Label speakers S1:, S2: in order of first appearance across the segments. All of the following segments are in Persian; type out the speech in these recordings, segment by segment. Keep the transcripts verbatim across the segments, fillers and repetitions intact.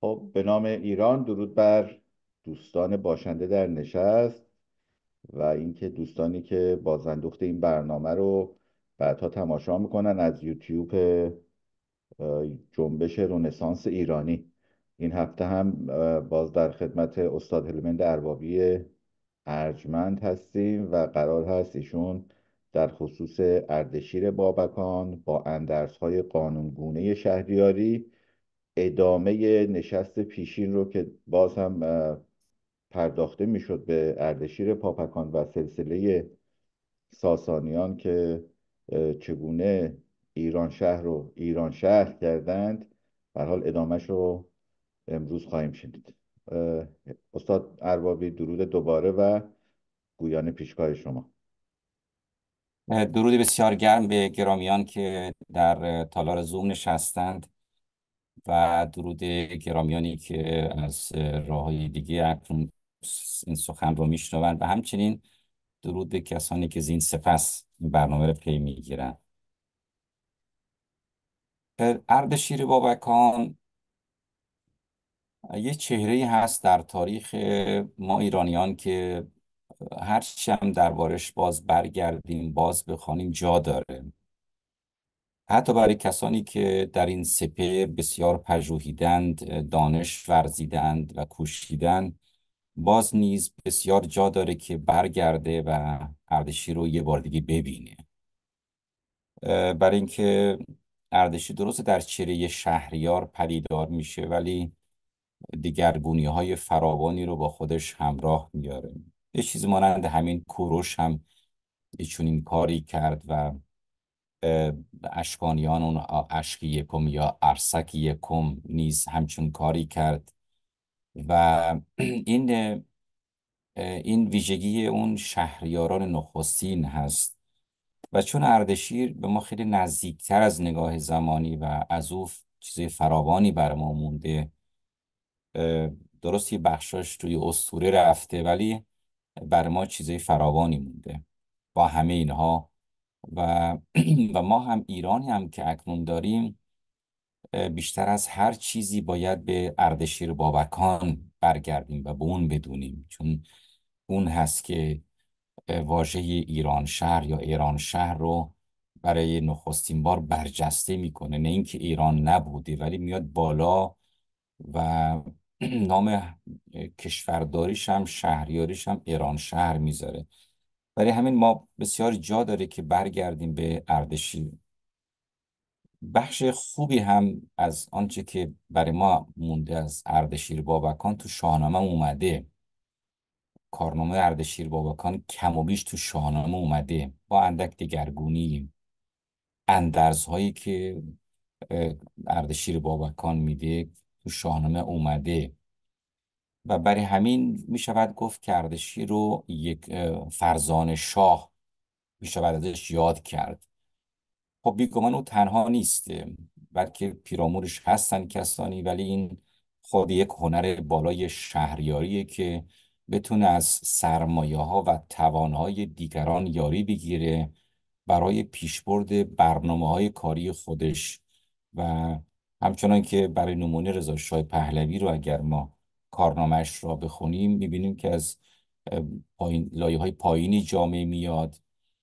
S1: خب به نام ایران، درود بر دوستان باشنده در نشست و اینکه دوستانی که بازندوخت این برنامه رو بعدها تماشا میکنن از یوتیوب اه، جنبش رنسانس ایرانی. این هفته هم اه، باز در خدمت استاد هلمند اربابی ارجمند هستیم و قرار هست ایشون در خصوص اردشیر بابکان با اندرس‌های قانونگونه شهریاری ادامه نشست پیشین رو که باز هم اه، پرداخته میشد به اردشیر پاپکان و سلسله ساسانیان که اه، چگونه ایران شهر رو ایران شهر کردند. به هر حال ادامهش رو امروز خواهیم شنید. اه، استاد اربابی، درود دوباره و گویان پیشگاه شما.
S2: درود بسیار گرم به گرامیان که در تالار زوم نشستند و درود گرامیانی که از راه های دیگه اکنون این سخن رو میشنوند و همچنین درود به کسانی که زین سپس این برنامه رو پی میگیرند. اردشیر بابکان یه چهره هست در تاریخ ما ایرانیان که هرچی هم دربارش باز برگردیم باز بخوانیم جا داره، حتی برای کسانی که در این سپهر بسیار پژوهیدند، دانش ورزیدند و کوشیدند، باز نیز بسیار جا داره که برگرده و اردشیر رو یه بار دیگه ببینه. اه، برای اینکه اردشیر درست در چهره شهریار پدیدار میشه ولی دیگرگونی های فراوانی رو با خودش همراه میاره. یه چیزی مانند همین کوروش هم یه چنین کاری کرد و اه، اشکانیان اون آ- اشک یکم یا ارسک یکم نیز همچون کاری کرد و این اه، این ویژگی اون شهریاران نخستین هست و چون اردشیر به ما خیلی نزدیکتر از نگاه زمانی و از او چیز فراوانی بر ما مونده. اه، درست یه بخشاش توی اسطوره رفته ولی بر ما چیزای فراوانی مونده با همه اینها و و ما هم ایرانی هم که اکنون داریم، اه، بیشتر از هر چیزی باید به اردشیر بابکان برگردیم و به اون بدونیم، چون اون هست که اه، واژه ایران شهر یا ایران شهر رو برای نخستین بار برجسته میکنه. نه اینکه ایران نبوده ولی میاد بالا و نام اه، کشورداریش هم شهریاریش هم ایران شهر میذاره. برای همین ما بسیار جا داره که برگردیم به اردشیر. بخش خوبی هم از آنچه که برای ما مونده از اردشیر بابکان تو شاهنامه اومده. کارنامه اردشیر بابکان کم و بیش تو شاهنامه اومده با اندک دگرگونی. اندرزهایی که اه، اردشیر بابکان میده تو شاهنامه اومده و برای همین می شود گفت که اردشیر رو یک اه، فرزانه شاه می شود ازش یاد کرد. خب بیگمان او تنها نیست، بلکه پیرامونش هستن کسانی، ولی این خود یک هنر بالای شهریاریه که بتونه از سرمایه ها و توانهای دیگران یاری بگیره برای پیشبرد برنامه های کاری خودش. و همچنان که برای نمونه رضا شاه پهلوی رو اگر ما کارنامهش را بخونیم میبینیم که از اه، پایین لایه های پایینی جامعه میاد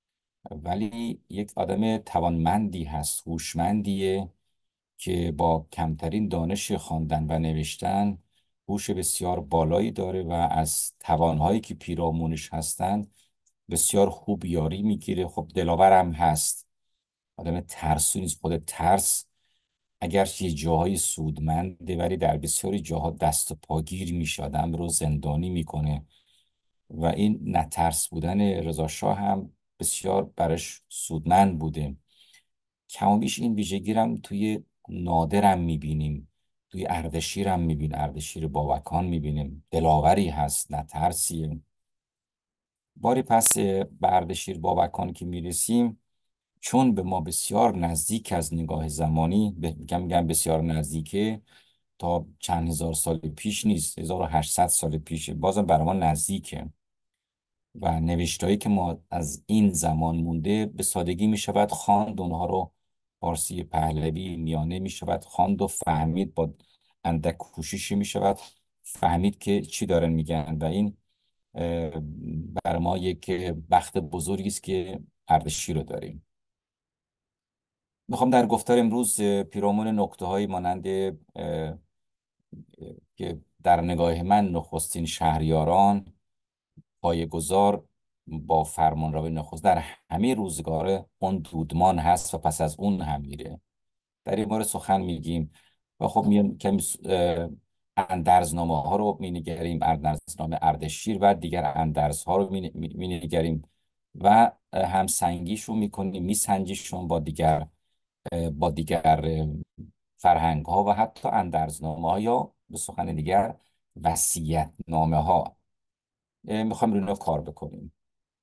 S2: ولی یک آدم توانمندی هست، هوشمندیه که با کمترین دانش خواندن و نوشتن هوش بسیار بالایی داره و از توانهایی که پیرامونش هستند بسیار خوب یاری میگیره. خب دلاورم هست، آدم ترسو نیست. خود ترس اگر یه جاهای سودمنده ولی در بسیاری جاها دست و پاگیر میشه، آدم رو زندانی میکنه و این نترس بودن رضا شاه هم بسیار برش سودمند بوده. کم و بیش این ویژگی رو هم توی نادرم میبینیم، توی اردشیر هم میبینیم، اردشیر بابکان میبینیم دلاوری هست، نترسیه. باری پس به اردشیر بابکان که میرسیم، چون به ما بسیار نزدیک از نگاه زمانی، به- میگم میگم بسیار نزدیکه، تا چند هزار سال پیش نیست، هزار و هشتصد سال پیشه، بازم برای ما نزدیکه و نوشتهایی که ما از این زمان مونده به سادگی می شود خواند اونها رو. فارسی پهلوی میانه می شود خواند و فهمید با اندک کوششی می شود فهمید که چی دارن میگن و این اه، بر ما یک بخت بزرگی است که اردشیر رو داریم. میخوام در گفتار امروز اه، پیرامون نکته های مانند اه، اه، که در نگاه من نخستین شهریاران پایه‌گذار با فرمانروای نخست در همه روزگار اون دودمان هست و پس از اون هم میره، در این باره سخن میگیم. و خب میان کمی س- اه، اندرزنامه ها رو مینگریم، اندرزنامه اردشیر و دیگر اندرز ها رو مینگریم و اه، هم سنگیشون میکنیم، میسنجیشون با دیگر اه، با دیگر اه، فرهنگ ها و حتی اندرزنامه ها یا به سخن دیگر وصیت نامه ها. میخوایم روی اینا کار بکنیم.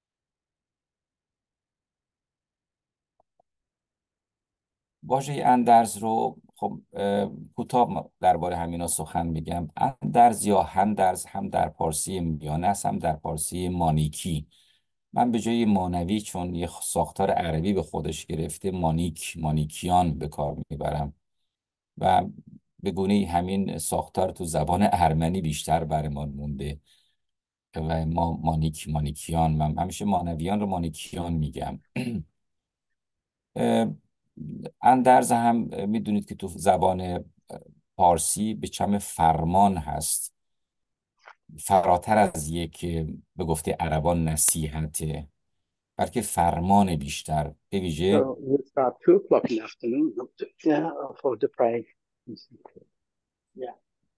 S2: واژه اندرز رو خب اه، کوتاه درباره همینا سخن میگم. اندرز یا هندرز هم در پارسی میانه است هم در پارسی مانیکی. من به جای مانوی چون یه ساختار عربی به خودش گرفته مانیک مانیکیان به کار میبرم و به گونه همین ساختار تو زبان ارمنی بیشتر برمان مونده و ما مانیک مانیکیان، من همیشه مانویان رو مانیکیان میگم. اه، اندرز هم اه، میدونید که تو زبان اه، پارسی به چم فرمان هست، فراتر از یک اه، به گفته عربان نصیحته، بلکه فرمان بیشتر به ویژه.
S3: So it's about two o'clock in the afternoon. Yeah, for the prayer. Yeah.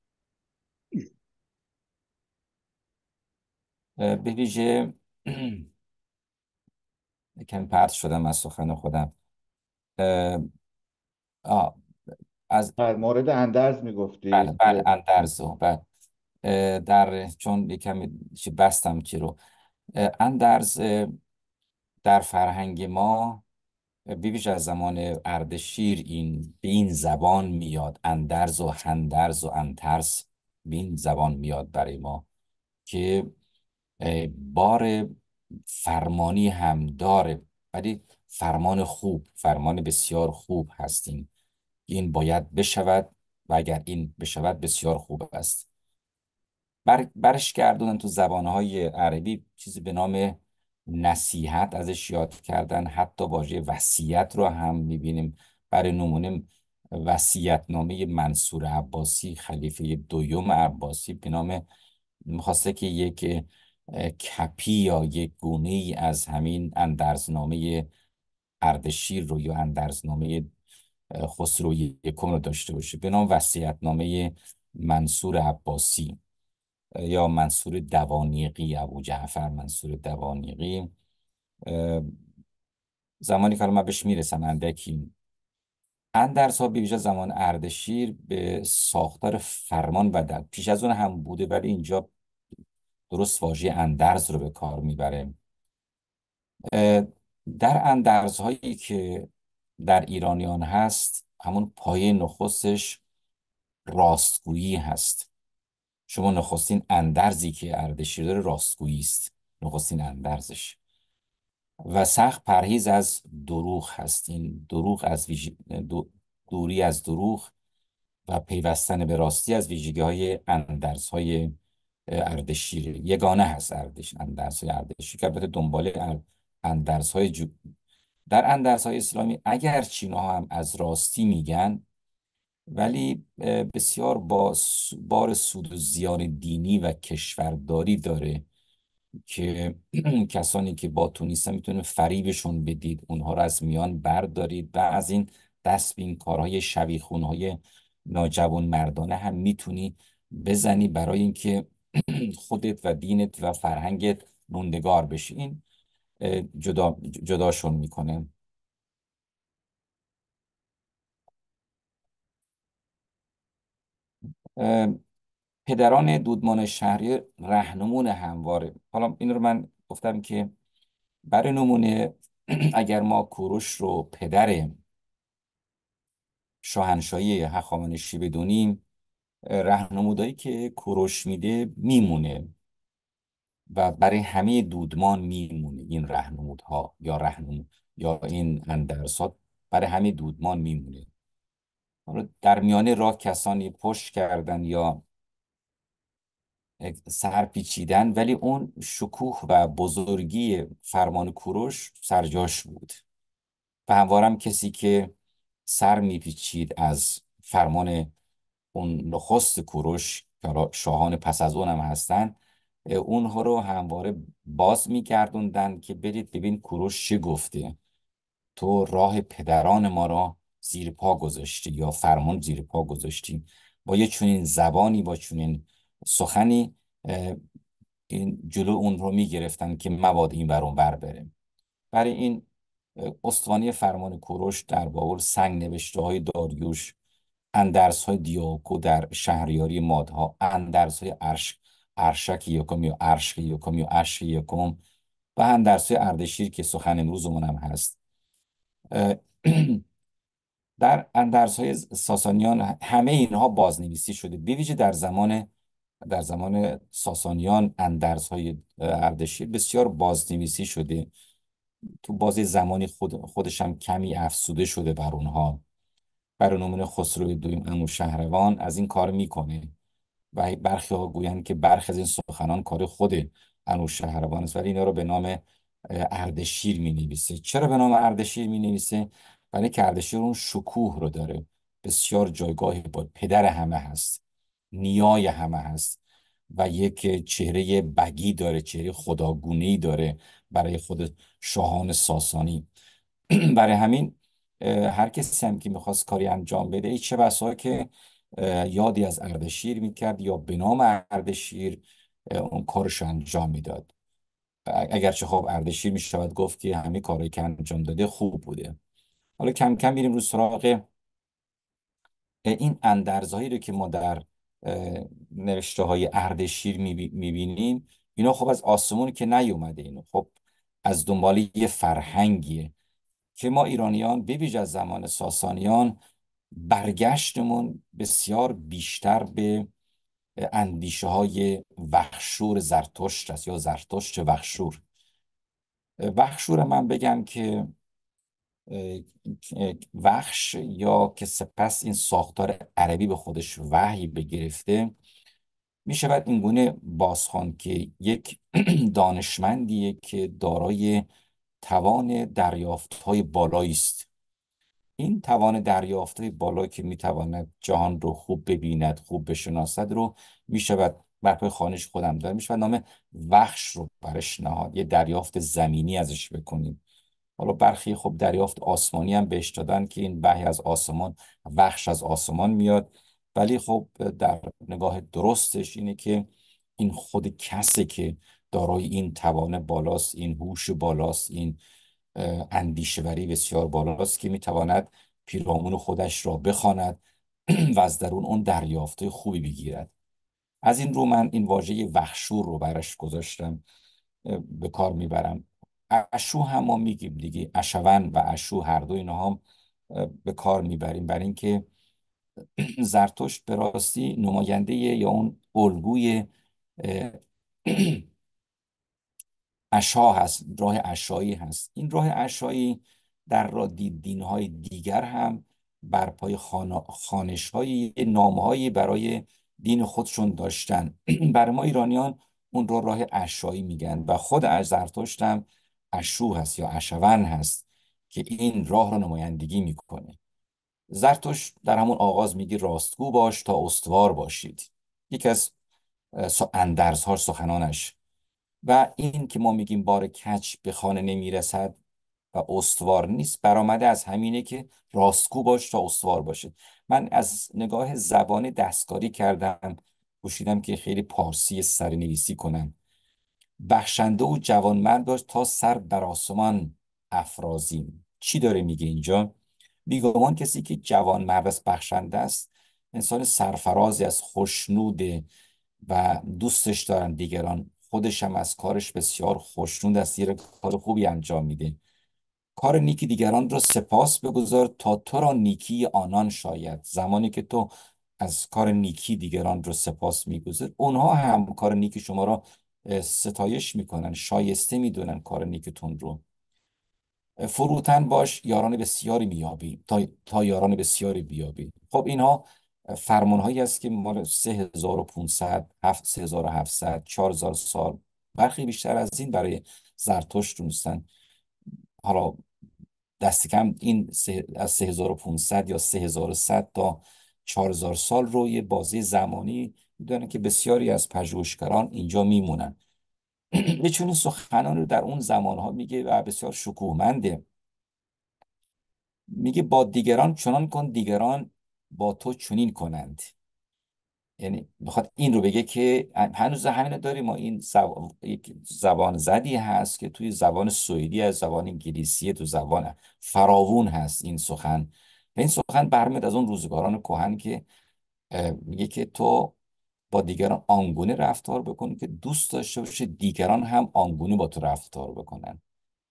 S2: اه، به ویژه کمی پرت شدم از سخن خودم. اه، آه، از
S1: در مورد اندرز
S2: بله
S1: میگفتید.
S2: بله اندرز رو بله. اه، در چون یکم چی بستم چی رو اه، اندرز اه، در فرهنگ ما بیش از زمان اردشیر این به این زبان میاد، اندرز و هندرز و انترس به این زبان میاد برای ما که اه، بار فرمانی هم داره، ولی فرمان خوب، فرمان بسیار خوب هستیم. این باید بشود و اگر این بشود بسیار خوب است. بر برش گردوندن تو زبانهای عربی چیزی به نام نصیحت ازش یاد کردن، حتی واژه وصیت رو هم میبینیم. برای نمونه وصیت نامه منصور عباسی خلیفه دوم عباسی به نام میخواسته که یک اه، کپی یا یک گونه ای از همین اندرزنامه اردشیر رو یا اندرزنامه اه، خسرو یکم رو داشته باشه به نام وصیت نامه منصور عباسی یا منصور دوانیقی، ابو جعفر منصور دوانیقی. اه، زمانی که حالا من بهش میرسم اندکی. اندرس ها به ویژه زمان اردشیر به ساختار فرمان بدل، پیش از اون هم بوده ولی اینجا درست واژه اندرز رو به کار میبره. اه، در اندرز هایی که در ایرانیان هست همون پایه نخستش راستگویی هست. شما نخستین اندرزی که اردشیر داره راستگویی است، نخستین اندرزش. و سخت پرهیز از دروغ هست. این دروغ از ویژ... دو- دوری از دروغ و پیوستن به راستی از ویژگی های اندرز های اردشیر یگانه هست. اردش اندرز های اردشیر که البته دنبال ار- اندرز های جو... در اندرز های اسلامی اگر چینا هم از راستی میگن ولی اه، بسیار با س- بار سود و زیان دینی و کشورداری داره که کسانی که با تو نیستن میتونه فریبشون بدید، اونها رو از میان بردارید و از این دست به این کارهای شبیخونهای ناجوان مردانه هم میتونی بزنی برای اینکه خودت و دینت و فرهنگت موندگار بشه. این اه، جدا جداشون میکنه. پدران دودمان شهری رهنمون همواره. حالا این رو من گفتم که برای نمونه اگر ما کوروش رو پدر شاهنشاهی هخامنشی بدونیم، راهنمودایی که کوروش میده میمونه و برای همه دودمان میمونه. این راهنمودها یا راهنمود یا این اندرسات برای همه دودمان میمونه. حالا در میانه راه کسانی پشت کردن یا سر پیچیدن، ولی اون شکوه و بزرگی فرمان کوروش سرجاش بود. و هموارم کسی که سر میپیچید از فرمان اون نخست کوروش که حالا شاهان پس از اونم هستن، اه، اونها رو همواره باز میگردوندن که برید ببین کوروش چه گفته. تو راه پدران ما را زیر پا گذاشتی یا فرمان زیر پا گذاشتی. با یه چنین زبانی، با چنین سخنی، اه، این جلو اون رو میگرفتن که مبادا این ور اون ور بره. برای این اه، استوانی فرمان کوروش در باب سنگ نوشته های داریوش، اندرس های دیاکو در شهریاری مادها، اندرس های ارش ارشک یکم یا ارشک یکم یا اشک یکم، و اندرس های اردشیر که سخن امروزمون هم هست. اه، در اندرس های ساسانیان همه اینها بازنویسی شده، به ویژه در زمان در زمان ساسانیان اندرس های اردشیر بسیار بازنویسی شده. تو بازی زمانی خود خودش هم کمی افسوده شده بر اونها. برای نمونه خسرو دویم انوشهروان از این کار میکنه و برخی ها گویند که برخی از این سخنان کار خود انوشهروان است، ولی اینا رو به نام اه، اردشیر می نویسه. چرا به نام اردشیر می نویسه؟ برای که اردشیر اون شکوه رو داره، بسیار جایگاهی با پدر همه هست، نیای همه هست و یک چهره بگی داره، چهره خداگونه‌ای داره برای خود شاهان ساسانی. برای همین اه، هر کسی هم که میخواست کاری انجام بده، چه بسا که اه، یادی از اردشیر میکرد یا به نام اردشیر اه، اون کارش رو انجام میداد. اگرچه خب اردشیر میشود گفت که همه کاری که انجام داده خوب بوده. حالا کم کم میریم رو سراغ این اندرزهایی رو که ما در نوشته های اردشیر میبینیم. اینا خب از آسمون که نیومده، اینو خب از دنبال یه فرهنگیه که ما ایرانیان به ویژه از زمان ساسانیان برگشتمون بسیار بیشتر به اندیشه های وخشور زرتشت است یا زرتشت وخشور. وخشور من بگم که اه، وخش یا که سپس این ساختار عربی به خودش وحی بگرفته، می شود این گونه بازخوان که یک دانشمندیه که دارای توان دریافت های بالایی است. این توان دریافت بالا که میتواند جهان رو خوب ببیند، خوب بشناسد رو میشود بر پای خوانش خودم دارم میشود نام وحش رو برش نهاد، یه دریافت زمینی ازش بکنیم. حالا برخی خب دریافت آسمانی هم بهش دادن که این وحی از آسمان، وحش از آسمان میاد. ولی خب در نگاه درستش اینه که این خود کسی که دارای این توان بالاست، این هوش بالاست، این اندیشه‌وری بسیار بالاست که میتواند پیرامون خودش را بخواند و از درون اون دریافته خوبی بگیرد. از این رو من این واژه وحشور رو برش گذاشتم، به کار میبرم. اشو هم ما میگیم دیگه، اشون و اشو هر دو اینا هم به کار میبریم، برای اینکه زرتشت به راستی نماینده یا اون الگوی عشا هست، راه عشایی هست. این راه عشایی در را دید دینهای دیگر هم بر پای خوانش های نامه‌هایی برای دین خودشون داشتن. برای ما ایرانیان اون رو راه عشایی میگن و خود از زرتشت هم عشو هست یا عشون هست که این راه رو نمایندگی میکنه. زرتشت در همون آغاز میگه راستگو باش تا استوار باشید، یکی از اندرزها سخنانش. و این که ما میگیم بار کج به خانه نمیرسد و استوار نیست، برآمده از همینه که راستگو باش تا استوار باشه. من از نگاه زبان دستکاری کردم، کوشیدم که خیلی پارسی سرنویسی کنم. بخشنده و جوانمرد باش تا سر بر آسمان افرازیم. چی داره میگه اینجا؟ بیگمان کسی که جوانمرد است، بخشنده است، انسان سرفرازی از خوشنوده و دوستش دارن دیگران، خودش هم از کارش بسیار خوشنود است، یه کار خوبی انجام میده. کار نیکی دیگران را سپاس بگذار تا تو را نیکی آنان شاید. زمانی که تو از کار نیکی دیگران را سپاس میگذار، اونها هم کار نیکی شما را ستایش میکنن، شایسته میدونن کار نیکتون رو. فروتن باش یاران بسیاری میابی تا تا یاران بسیاری بیابی. خب اینها فرمان هایی است که مال سه هزار و پانصد، هفت سه هزار و هفتصد، چهار هزار سال، برخی بیشتر از این برای زرتشت دونستن. حالا دست کم این سه- از سه هزار و پانصد یا سه هزار و صد تا چهار هزار سال رو یه بازی زمانی میدونن که بسیاری از پژوهشگران اینجا میمونن. یه چنین سخنان رو در اون زمانها میگه و بسیار شکوهمنده. میگه با دیگران چنان کن دیگران با تو چنین کنند. یعنی بخواد این رو بگه که هنوز همینه داریم. ما این زب... یک زبان زدی هست که توی زبان سوئدی از زبان انگلیسی تو زبان فراوون هست این سخن. و این سخن برمیاد از اون روزگاران کهن که اه، میگه که تو با دیگران آنگونه رفتار بکن که دوست داشته باشه دیگران هم آنگونه با تو رفتار بکنن.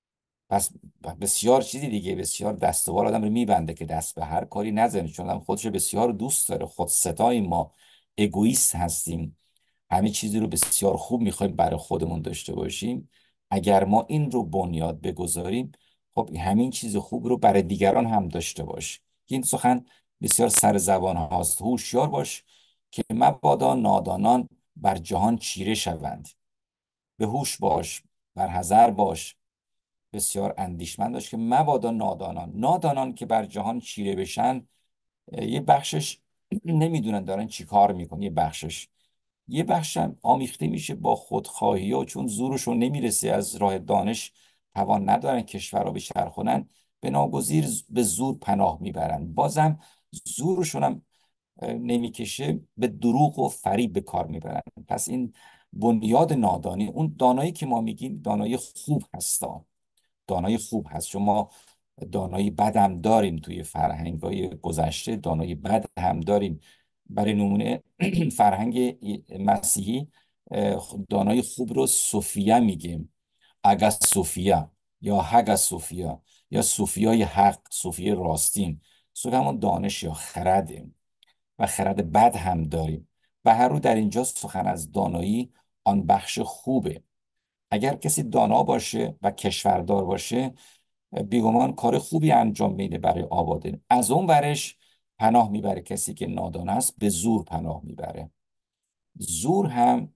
S2: پس بسیار چیزی دیگه، بسیار دست و بال آدم رو میبنده که دست به هر کاری نزنه، چون آدم خودش رو بسیار دوست داره. خود ستای ما اگویست هستیم، همه چیزی رو بسیار خوب میخوایم برای خودمون داشته باشیم. اگر ما این رو بنیاد بگذاریم، خب همین چیز خوب رو برای دیگران هم داشته باش. این سخن بسیار سر زبان هاست. هوشیار باش که مبادا نادانان بر جهان چیره شوند. به هوش باش، بر حذر باش، بسیار اندیشمند باش که مبادا نادانان نادانان که بر جهان چیره بشن. اه، یه بخشش نمیدونن دارن چی کار میکنن، یه بخشش یه بخشم آمیخته میشه با خودخواهی ها، چون زورشون نمیرسه، از راه دانش توان ندارن کشور رو بچرخونن، به ناگزیر به زور پناه میبرن. بازم زورشون هم اه، نمیکشه، به دروغ و فریب به کار میبرن. پس این بنیاد نادانی، اون دانایی که ما میگیم دانایی خوب هستا، دانایی خوب هست. چون ما دانایی بد هم داریم توی فرهنگ‌های گذشته، دانایی بد هم داریم. برای نمونه فرهنگ مسیحی اه، دانای خوب رو صوفیه میگیم، اگا صوفیا یا هگا صوفیا یا صوفیای حق، صوفیای راستین. صوفی همون دانش یا خرده، و خرد بد هم داریم. به هر رو در اینجا سخن از دانایی آن بخش خوبه. اگر کسی دانا باشه و کشوردار باشه، بیگمان کار خوبی انجام میده برای آبادانی. از اون ورش پناه میبره کسی که نادان است، به زور پناه میبره. زور هم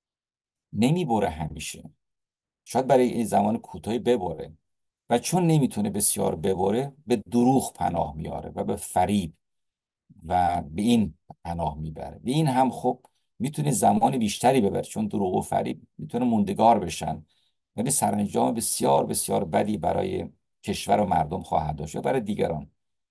S2: نمیبره همیشه، شاید برای این زمان کوتاهی ببره، و چون نمیتونه بسیار ببره، به دروغ پناه میاره و به فریب و به این پناه میبره. به این هم خب میتونه زمان بیشتری ببره، چون دروغ و فریب میتونه موندگار بشن، ولی سرانجام بسیار بسیار بدی برای کشور و مردم خواهد داشت و برای دیگران.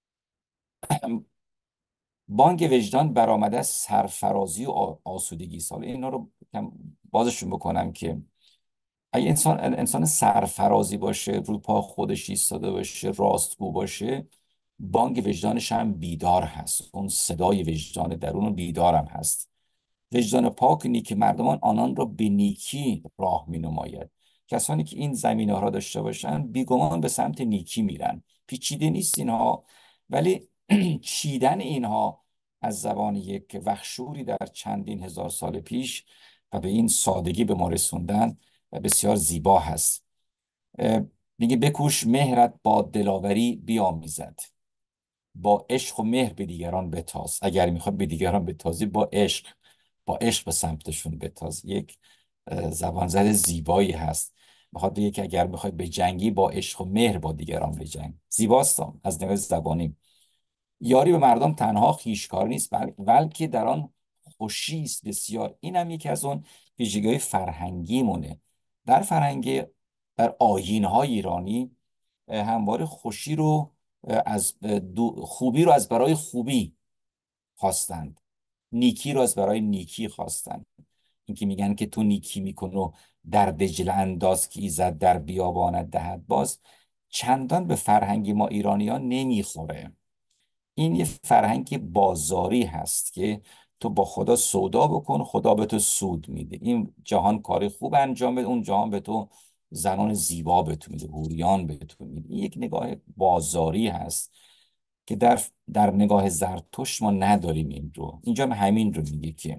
S2: بانگ وجدان برآمده از سرفرازی و آ- آسودگی. سال اینا رو کم بازشون بکنم که اگه انسان انسان سرفرازی باشه، رو پا خودش ایستاده باشه، راستگو باشه، بانگ وجدانش هم بیدار هست. اون صدای وجدان درون بیدار هم هست. وجدان پاک نیک مردمان آنان را به نیکی راه می نماید. کسانی که این زمینه ها را داشته باشن بیگمان به سمت نیکی میرن. پیچیده نیست اینها، ولی چیدن اینها از زبان یک وحشوری در چندین هزار سال پیش و به این سادگی به ما رسوندن بسیار زیبا هست. اه، میگه بکوش مهرت با دلاوری بیامیزد، با عشق و مهر به دیگران بتاز. اگر میخواد به دیگران بتازی، با عشق با عشق به سمتشون بتاز. یک اه، زبان زد زیبایی هست. میخواد بگه که اگر میخواد به جنگی، با عشق و مهر با دیگران بجنگ. زیباست از نوع زبانی. یاری به مردم تنها خویشکار نیست، بل- بلکه در آن خوشی است بسیار. این هم یکی از اون ویژگی‌های فرهنگی مونه. در فرهنگ، در آیین‌های ایرانی اه، همواره خوشی رو اه، از اه، دو- خوبی رو از برای خوبی خواستند، نیکی رو از برای نیکی خواستند. اینکه میگن که تو نیکی میکن و در دجله انداز که ایزد در بیابانت دهد باز، چندان به فرهنگ ما ایرانیان نمیخوره. این یه فرهنگ بازاری هست که تو با خدا سودا بکن، خدا به تو سود میده. این جهان کار خوب انجام بده، اون جهان به تو زنان زیبا به تو میده، حوریان به تو میده. این یک نگاه بازاری هست که در در نگاه زرتشت ما نداریم. این رو اینجا هم همین رو میگه که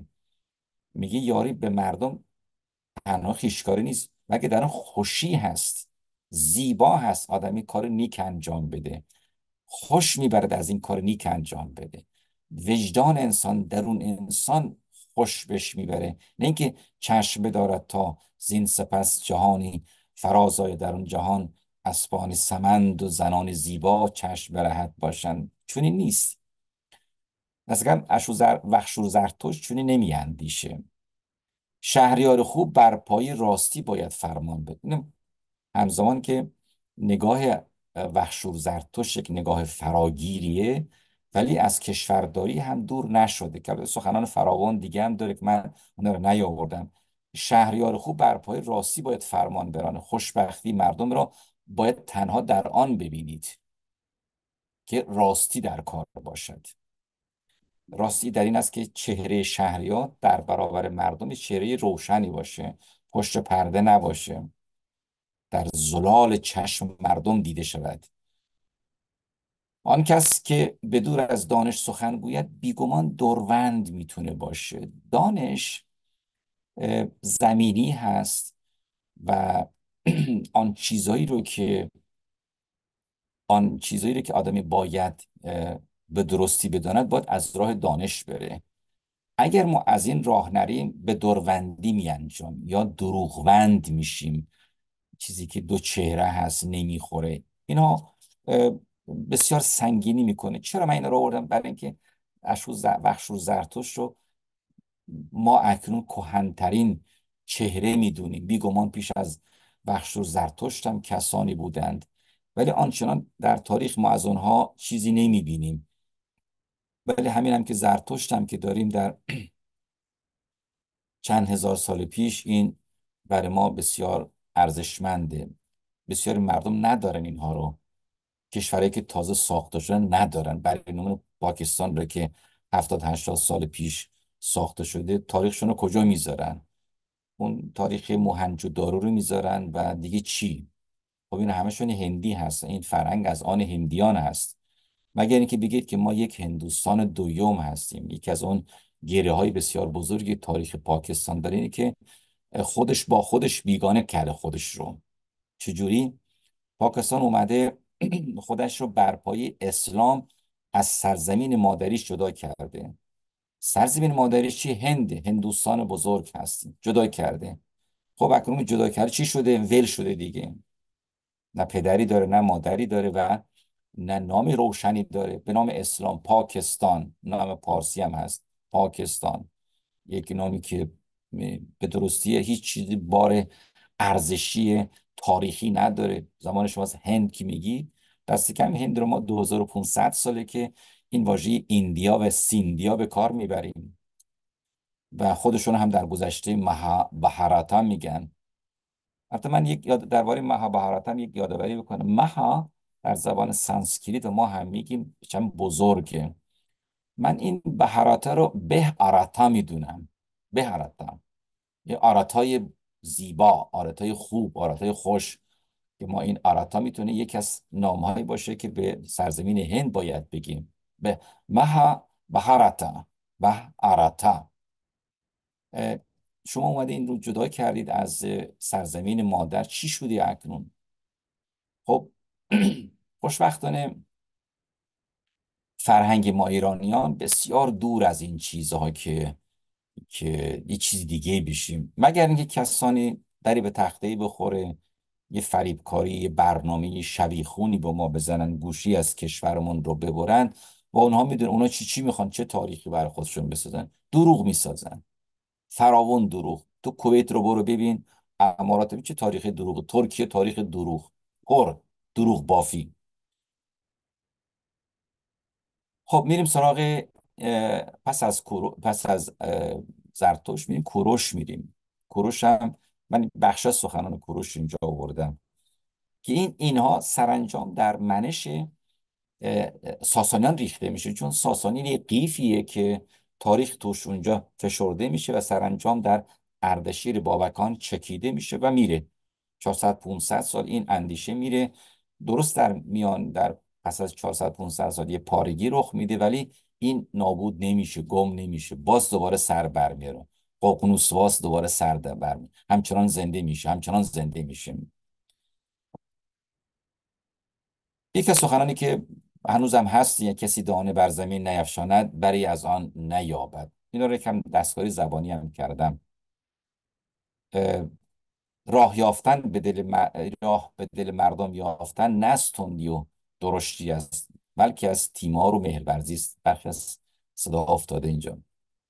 S2: میگه یاری به مردم تنها خویشکاری نیست، بلکه در آن خوشی هست. زیبا هست آدمی کار نیک انجام بده، خوش میبرد از این کار نیک انجام بده. وجدان انسان، درون انسان خوش بش میبره، نه اینکه چشم بدارد تا زین سپس جهانی فرازای در اون جهان اسبان سمند و زنان زیبا چشم برهت باشند. چونی نیست. مثلا اشوزر وخشور زرتوش چونی نمی اندیشه. شهریار خوب بر پای راستی باید فرمان بده. همزمان که نگاه وخشور زرتشت یک نگاه فراگیریه، ولی از کشورداری هم دور نشده که سخنان فراوان دیگه هم داره که من اونا رو نیاوردم. شهریار خوب بر پای راستی باید فرمان برانه. خوشبختی مردم را باید تنها در آن ببینید که راستی در کار باشد. راستی در این است که چهره شهریار در برابر مردم چهره روشنی باشه، پشت پرده نباشه، در زلال چشم مردم دیده شود. آن کس که به دور از دانش سخن گوید بیگمان دروند میتونه باشه. دانش زمینی هست و آن چیزایی رو که آن چیزایی رو که آدمی باید به درستی بداند باید از راه دانش بره. اگر ما از این راه نریم به دروندی میانجام یا دروغوند میشیم. چیزی که دو چهره هست نمیخوره. اینها بسیار سنگینی میکنه. چرا من این رو آوردم؟ برای اینکه وخشور زرتشت رو ما اکنون کهن‌ترین چهره میدونیم. بیگمان پیش از وخشور زرتشت هم کسانی بودند، ولی آنچنان در تاریخ ما از آنها چیزی نمیبینیم. ولی همین هم که زرتشت هم که داریم در چند هزار سال پیش، این برای ما بسیار ارزشمنده. بسیاری مردم ندارن اینها رو. کشورهایی که تازه ساخته شدن ندارن. برای نمونه پاکستان رو که هفتاد هشتاد سال پیش ساخته شده، تاریخشون رو کجا میذارن؟ اون تاریخ موهنجودارو رو میذارن و دیگه چی؟ خب این همشون هندی هست. این فرهنگ از آن هندیان هست. مگر اینکه بگید که ما یک هندوستان دوم هستیم. یکی از اون گره های بسیار بزرگی تاریخ پاکستان داره اینه که خودش با خودش بیگانه کرده خودش رو. چجوری؟ پاکستان اومده خودش رو بر پایه اسلام از سرزمین مادریش جدا کرده. سرزمین مادریش چی؟ هند، هندوستان بزرگ هستیم، جدا کرده. خب اکنون جدا کرده چی شده؟ ول شده دیگه. نه پدری داره نه مادری داره و نه نام روشنی داره به نام اسلام. پاکستان نام پارسی هم هست، پاکستان، یک نامی که به درستی هیچ چیزی بار ارزشی تاریخی نداره. زمان شما از هند که میگی، دست کم هند رو ما دو هزار و پانصد ساله که این واژه ایندیا و سیندیا به کار میبریم و خودشون هم در گذشته مها بهاراتا میگن. البته من یک یاد درباره مها بهاراتا یک یادآوری بکنم. مها در زبان سانسکریت و ما هم میگیم چند بزرگه. من این بهاراتا رو به آراتا میدونم. به آراتا یه آراتای زیبا، آراتای خوب، آراتای خوش، که ما این آراتا میتونه یکی از نامهایی باشه که به سرزمین هند باید بگیم. به مها بهاراتا، به آراتا. شما اومده این رو جدا کردید از سرزمین مادر. چی شدی اکنون؟ خب خوشبختانه فرهنگ ما ایرانیان بسیار دور از این چیزها که که یه چیز دیگه بشیم، مگر اینکه کسانی دری به تخته‌ای بخوره، یه فریبکاری، یه برنامه، یه شبیخونی به ما بزنن، گوشی از کشورمون رو ببرن و اونها میدونن اونا چی چی میخوان، چه تاریخی برای خودشون بسازن. دروغ میسازن، فراوون دروغ. تو کویت رو برو ببین، امارات چه تاریخ دروغ، ترکیه تاریخ دروغ، پر دروغ بافی. خب میریم سراغ پس از کورو... پس از زرتشت میریم کوروش. میریم کوروش هم من بخش از سخنان کوروش اینجا آوردم که این اینها سرانجام در منش ساسانیان ریخته میشه، چون ساسانیان یه قیفیه که تاریخ توش اونجا فشرده میشه و سرانجام در اردشیر بابکان چکیده میشه و میره. چهارصد پانصد سال این اندیشه میره. درست در میان در پس از چهارصد پانصد سال یه پارگی رخ میده، ولی این نابود نمیشه، گم نمیشه، باز دوباره سر برمیاره. ققنوسواس دوباره سر در برمیاره، همچنان زنده میشه، همچنان زنده میشه. یکی از سخنانی که هنوزم هست: یه کسی دانه بر زمین نیفشاند بری از آن نیابد. اینا رو یکم دستکاری زبانی هم کردم. اه، راه یافتن به دل م- راه به دل مردم یافتن نه از تندی و درشتی است، بلکه از تیمار و مهرورزی است. برخی از صدا افتاده اینجا.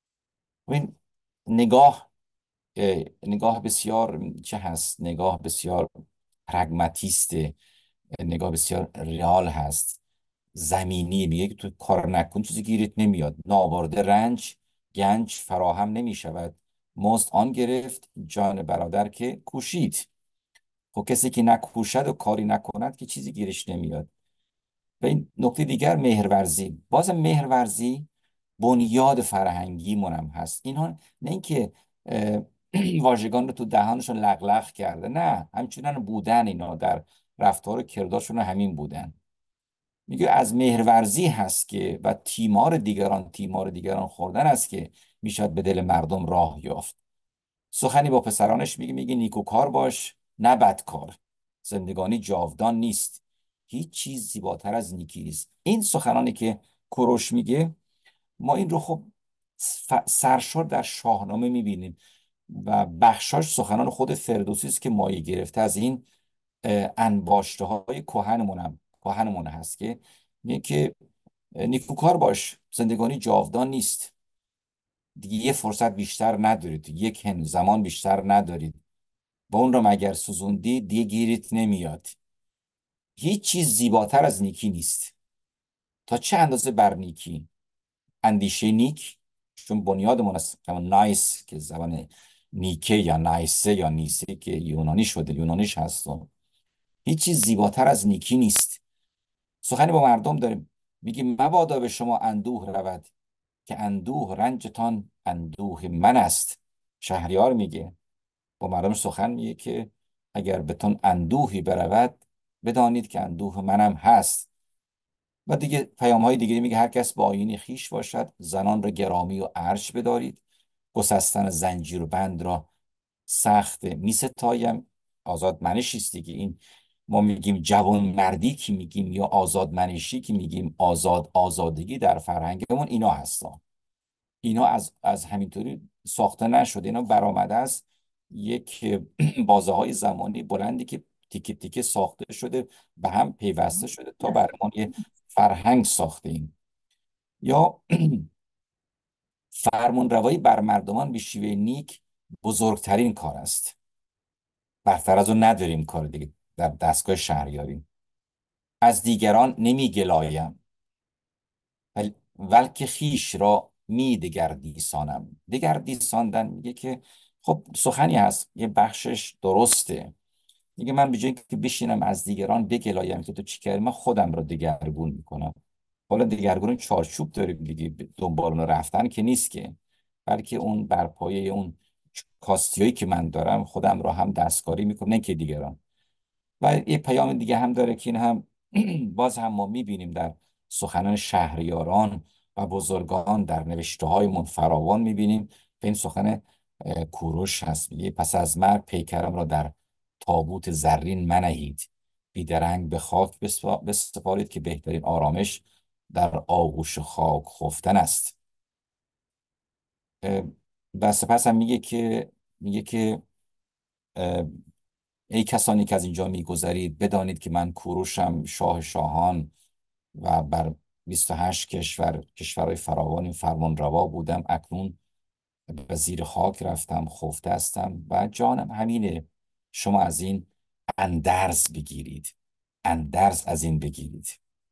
S2: این نگاه اه، نگاه بسیار چه هست، نگاه بسیار پرگماتیسته، نگاه بسیار ریال هست، زمینی. میگه که تو کار نکن چیزی گیرت نمیاد، ناآورده رنج گنج فراهم نمی شود، مزد آن گرفت جان برادر که کوشید. خب کسی که نکوشد و کاری نکند که چیزی گیرش نمیاد. و این نکته دیگر، مهرورزی. باز مهرورزی بنیاد فرهنگی منم هست. اینها نه اینکه اه، واژگان رو تو دهانشون لغلغ کرده، نه، همچنان بودن. اینا در رفتار و کردارشون همین بودن. میگه از مهرورزی هست که و تیمار دیگران تیمار دیگران خوردن است که میشد به دل مردم راه یافت. سخنی با پسرانش میگه میگه نیکوکار باش نه بدکار، زندگانی جاودان نیست، هیچ چیز زیباتر از نیکی نیست. این سخنانی که کوروش میگه، ما این رو خب ف- سرشار در شاهنامه میبینیم و بخشاش سخنان خود فردوسی است که مایه گرفته از این انباشته های کهنمون هم کهنمون هست که میگه که نیکوکار باش، زندگانی جاودان نیست، دیگه یه فرصت بیشتر ندارید، یک هند زمان بیشتر ندارید، و اون رو مگر سوزوندی دیگه گیرت نمیاد. هیچ چیز زیباتر از نیکی نیست. تا چه اندازه بر نیکی؟ اندیشه نیک، چون بنیادمون است که نایس که زبان نیکه یا نایسه یا نیسه که یونانی شده، یونانیش هست. هیچ چیز زیباتر از نیکی نیست. سخنی با مردم داریم، میگه مبادا به شما اندوه رود که اندوه رنجتان اندوه من است. شهریار میگه، با مردم سخن میگه که اگر بهتون اندوهی برود بدانید که اندوه منم هست. و دیگه پیام های دیگه میگه هر کس با آیین خیش باشد، زنان را گرامی و ارج بدارید، گسستن زنجیر و بند را سخت می ستایم. آزاد منشی است دیگه. این ما میگیم جوان مردی که میگیم یا آزاد منشی که میگیم، آزاد آزادگی در فرهنگمون اینا هستن. اینا از از همینطوری ساخته نشده، اینا برآمده از یک بازه های زمانی بلندی که تیکه تیکه ساخته شده، به هم پیوسته شده تا برمان یه فرهنگ ساخته ایم. یا فرمان روایی بر مردمان به شیوه نیک بزرگترین کار است. برتر از اون نداریم کار دیگه در دستگاه شهریاری. از دیگران نمی گلایم ول- بلکه خیش را می دگردیسانم. دگردیساندن میگه که خب سخنی هست، یه بخشش درسته. میگه من به جای که بشینم از دیگران بگلایم که تو چی کردی، من خودم را دگرگون میکنم. حالا دگرگون چارچوب داریم دیگه، دنبال اون رفتن که نیست که، بلکه اون بر پایه اون کاستیایی که من دارم خودم را هم دستکاری میکنم، نه که دیگران. و یه پیام دیگه هم داره که این هم باز هم ما میبینیم در سخنان شهریاران و بزرگان، در نوشته های فراوان میبینیم. به این سخن اه، کوروش هست، میگه پس از مرگ پیکرم را در تابوت زرین منهید، بیدرنگ به خاک بسپا- بسپارید که بهترین آرامش در آغوش خاک خفتن است. اه، و سپس هم میگه که میگه که اه، ای کسانی که از اینجا میگذرید بدانید که من کوروشم، شاه شاهان و بر بیست و هشت کشور کشورهای فراوان فرمان روا بودم، اکنون به زیر خاک رفتم، خفته هستم و جانم همینه. شما از این اندرز بگیرید، اندرز از این بگیرید.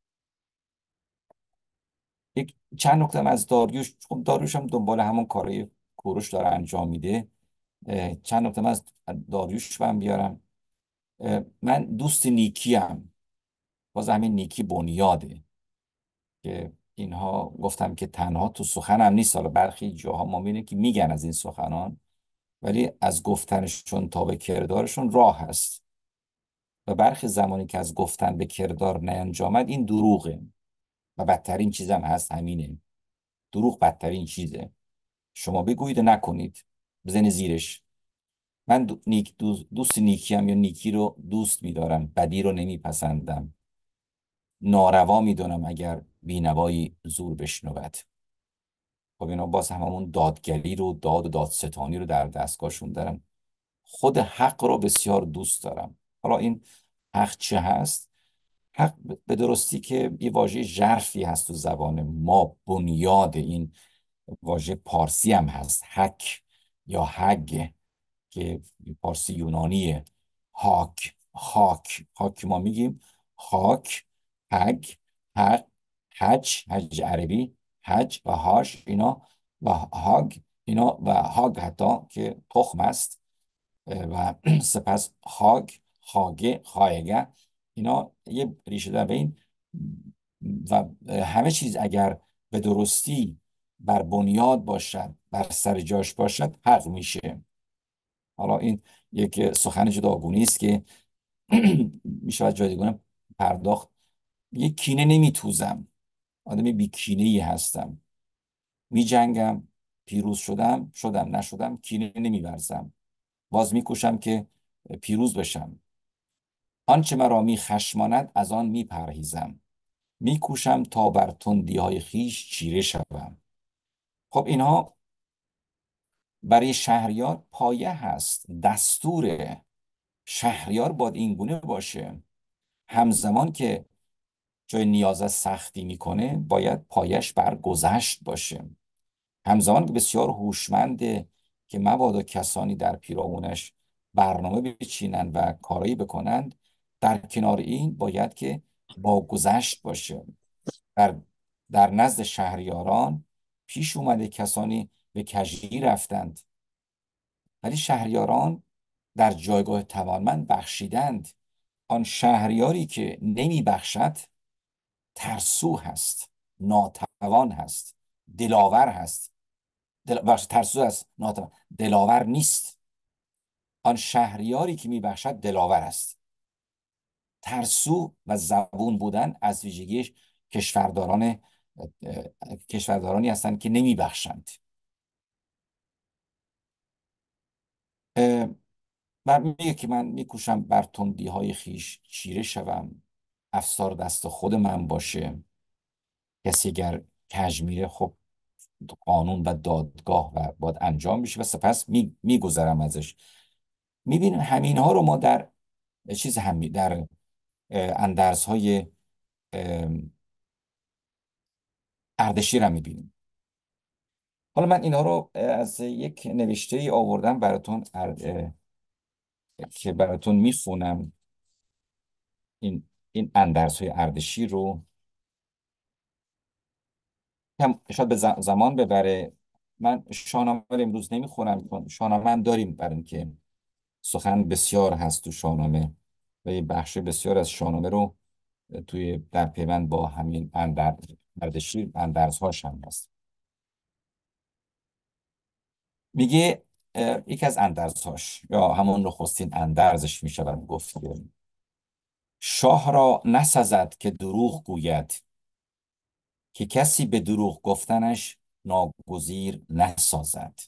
S2: یک چند نکته هم از داریوش. خب داریوش هم دنبال همون کارهای کوروش داره انجام میده. اه، چند نکته هم از داریوش هم بیارم. اه، من دوست نیکیم. باز همین نیکی بنیاده که اینها گفتم که تنها تو سخن هم نیست. حالا برخی جاها ما میبینیم که میگن از این سخنان، ولی از گفتنشون تا به کردارشون راه هست. و برخی زمانی که از گفتن به کردار نینجامد این دروغه. و بدترین چیزم هست همینه. دروغ بدترین چیزه. شما بگویید و نکنید، بزنید زیرش. من دو... نیک دو... دوست نیکی هم یا نیکی رو دوست میدارم، بدی رو نمیپسندم. ناروا میدونم اگر بینوایی زور بشنود. خب اینا باز هم همون دادگری رو، داد و دادستانی رو در دستگاهشون دارن. خود حق رو بسیار دوست دارم. حالا این حق چه هست؟ حق به درستی که یه واژه ژرفی هست تو زبان ما، بنیاد این واژه پارسی هم هست، حک یا حگ، که پارسی یونانیه. هاک، هاک، هاک ما میگیم هاک، حگ، حق، حج، حج عربی، حج و هاش اینا، و هاگ اینا، و هاگ حتی که تخم است، و سپس هاگ، هاگه، خایگه، اینا یه ریشه در بین. و همه چیز اگر به درستی بر بنیاد باشد، بر سر جاش باشد، حق میشه. حالا این یک سخن جداگونی است که میشود جایگونه پرداخت. یک کینه نمیتوزم، آدم بی کینه ای هستم. میجنگم، پیروز شدم شدم، نشدم کینه نمیورزم، باز میکوشم که پیروز بشم. آنچه مرا می خشماند از آن می پرهیزم، می کوشم تا بر تندی های خیش چیره شوم. خب اینها برای شهریار پایه هست، دستور شهریار باید این گونه باشه. همزمان که جای نیاز از سختی میکنه باید پایش بر گذشت باشه. همزمان که بسیار هوشمنده که مبادا کسانی در پیرامونش برنامه بچینند و کارایی بکنند، در کنار این باید که با گذشت باشه. در, در نزد شهریاران پیش اومده کسانی به کژی رفتند، ولی شهریاران در جایگاه توانمند بخشیدند. آن شهریاری که نمی بخشد ترسو هست، ناتوان هست، دلاور هست. دل... بخش ترسو است، ناتوان، دلاور نیست. آن شهریاری که میبخشد دلاور است. ترسو و زبون بودن از ویژگی کشورداران کشوردارانی هستند که نمیبخشند. من میگه که من میکوشم بر تندی های خیش چیره شوم، افسار دست خود من باشه. کسی اگر کج میره، خب قانون و دادگاه و باید انجام بشه و سپس می میگذرم ازش. میبینیم همین ها رو ما در چیز هم در اندرز های اردشیر هم میبینیم. حالا من اینا رو از یک نوشته ای آوردم براتون که براتون میخونم. این این اندرز های اردشیر رو هم شاید به زمان ببره. من شاهنامه رو امروز نمیخونم، چون شاهنامه هم داریم، برای اینکه سخن بسیار هست تو شاهنامه و یه بخش بسیار از شاهنامه رو توی در پیوند با همین اندر اردشیر اندرزهاش هم هست. میگه یکی از اندرزهاش یا همون نخستین اندرزش میشود گفت که شاه را نسزد که دروغ گوید، که کسی به دروغ گفتنش ناگزیر نسازد.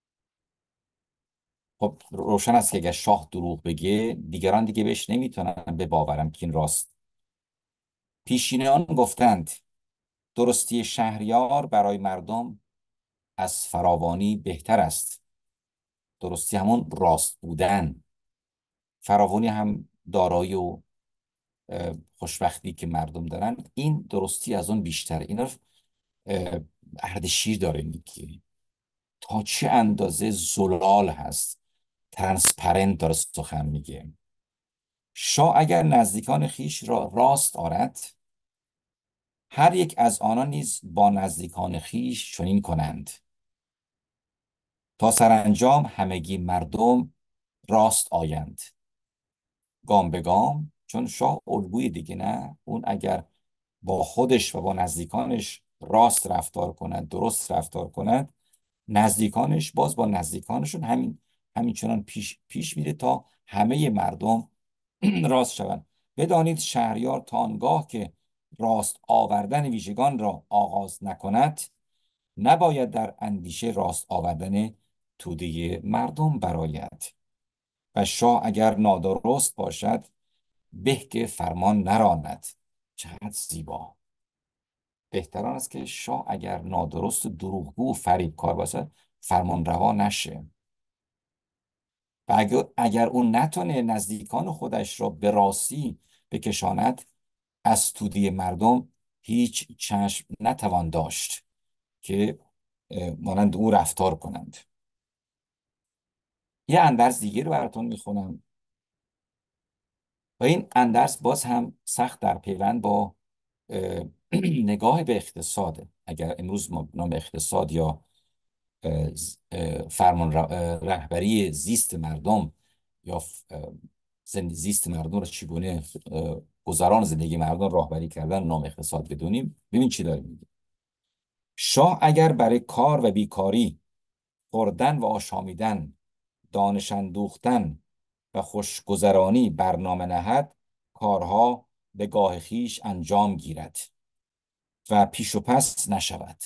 S2: خب روشن است که اگر شاه دروغ بگه، دیگران دیگه بهش نمیتونن به باورم که این راست. پیشینیان گفتند درستی شهریار برای مردم از فراوانی بهتر است. درستی همون راست بودن، فراوانی هم دارایی و خوشبختی که مردم دارن، این درستی از اون بیشتره. اینا اردشیر داره میگه تا چه اندازه زلال هست، ترانسپرنت داره سخن میگه. شاه اگر نزدیکان خیش را راست آرد، هر یک از آنان نیز با نزدیکان خیش چنین کنند، تا سرانجام همگی مردم راست آیند. گام به گام، چون شاه الگوی دیگه، نه اون اگر با خودش و با نزدیکانش راست رفتار کند، درست رفتار کند، نزدیکانش باز با نزدیکانشون همین همین چنان پیش پیش میره تا همه مردم راست شوند. بدانید شهریار تا آنگاه که راست آوردن ویژگان را آغاز نکند، نباید در اندیشه راست آوردن توده مردم براید. و شاه اگر نادرست باشد، به که فرمان نراند. چقدر زیبا. بهتران است که شاه اگر نادرست و دروغگو و فریبکار باشه فرمان روا نشه، و اگر, اگر اون نتونه نزدیکان خودش را به راستی بکشاند، از توده مردم هیچ چشم نتوان داشت که اه، مانند او رفتار کنند. یه اندرز دیگه رو براتون میخونم و این اندرز باز هم سخت در پیوند با اه، نگاه به اقتصاده. اگر امروز ما نام اقتصاد یا اه، ز- اه، فرمان ر- اه، رهبری زیست مردم یا ف- اه، زند- زیست مردم رو چگونه اه، گذران زندگی مردم راهبری کردن نام اقتصاد بدونیم، ببین چی داره میگه. شاه اگر برای کار و بیکاری، خوردن و آشامیدن، دانش اندوختن و خوشگذرانی برنامه نهد، کارها به گاه خیش انجام گیرد و پیش و پس نشود.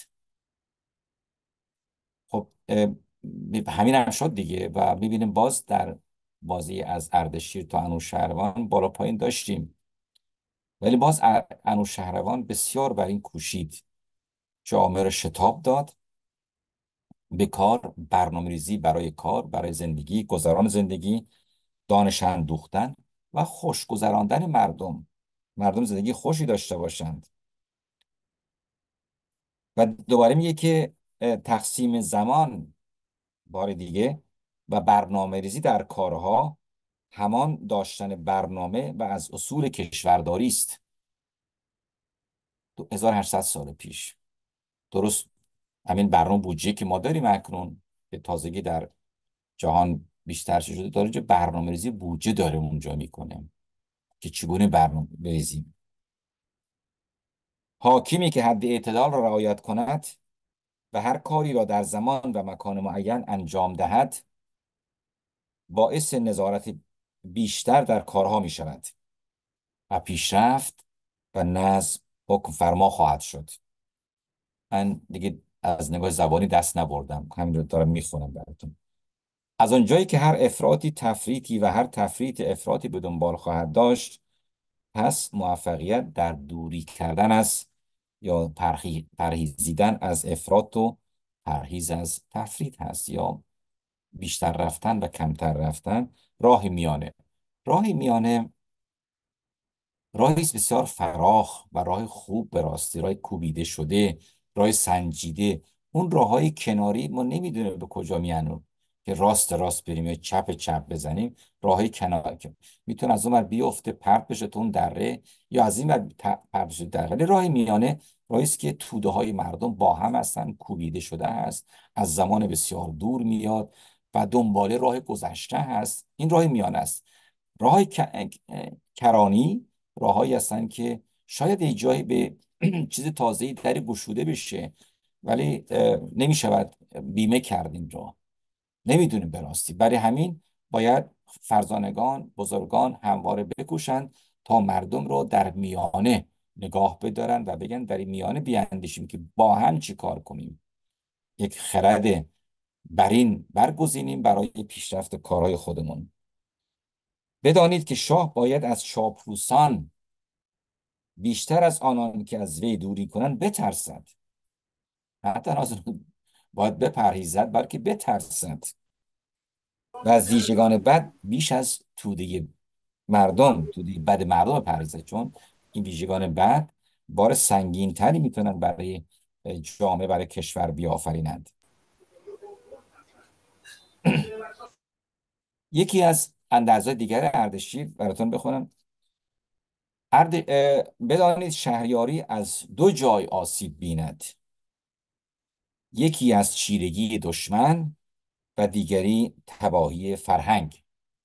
S2: خب اه، ب- همین هم شد دیگه و میبینیم باز در بازی از اردشیر تا انوشهروان بالا پایین داشتیم، ولی باز ا- انوشهروان بسیار بر این کوشید، جامعه را شتاب داد به کار، برنامه‌ریزی برای کار، برای زندگی، گذران زندگی، دانش اندوختن و خوش گذراندن مردم. مردم زندگی خوشی داشته باشند. و دوباره میگه که اه، تقسیم زمان، بار دیگه، و برنامه ریزی در کارها همان داشتن برنامه و از اصول کشورداری است. دو- هزار و هشتصد سال پیش درست همین برنامه بودجه که ما داریم اکنون به تازگی در جهان بیشتر شده، داره چه برنامه ریزی بودجه داره اونجا میکنه که چگونه برنامه بریزیم. حاکمی که حد اعتدال را رعایت کند و هر کاری را در زمان و مکان معین انجام دهد، باعث نظارت بیشتر در کارها می شود و پیشرفت و نظم حکم فرما خواهد شد. من دیگه از نگاه زبانی دست نبردم، همین رو دارم میخونم براتون. از آنجایی که هر افراطی تفریطی و هر تفریط افراطی به دنبال خواهد داشت، پس موفقیت در دوری کردن است یا پرهی- پرهیزیدن از افراط و پرهیز از تفریط هست، یا بیشتر رفتن و کمتر رفتن. راه میانه، راه میانه راهی است بسیار فراخ و راه خوب، به راستی راه کوبیده شده، راه سنجیده. اون راههای کناری ما نمیدونیم به کجا میانو، که راست راست بریم یا چپ چپ بزنیم. راههای کناری که میتونه از اون ور بیفته پرت بشه تو اون دره، یا از این ور ت- پرت بشه دره. ولی راه میانه راهی است که توده های مردم با هم هستن، کوبیده شده هست، از زمان بسیار دور میاد و دنباله راه گذشته هست. این راه میانه است. راه کرانی راههایی هستن که شاید یه جایی به چیز تازه‌ای در گشوده بشه، ولی نمی شود بیمه کرد این راه. نمیدونیم به راستی. برای همین باید فرزانگان بزرگان همواره بکوشند تا مردم رو در میانه نگاه بدارن و بگن در این میانه بیاندیشیم که با هم چی کار کنیم، یک خرد برین برگزینیم برای پیشرفت کارهای خودمون. بدانید که شاه باید از چاپلوسان بیشتر از آنان که از وی دوری کنند بترسد. حتی از اون باید بپرهیزد، بلکه بترسد. و از ویژگان بد بیش از توده مردم، توده بد مردم بپرهیزد، چون این ویژگان بد بار سنگین تری میتونن برای جامعه، برای کشور بیافرینند. یکی از اندرزهای دیگر اردشیر براتون بخونم. ارد... اه، بدانید شهریاری از دو جای آسیب بیند، یکی از چیرگی دشمن و دیگری تباهی فرهنگ.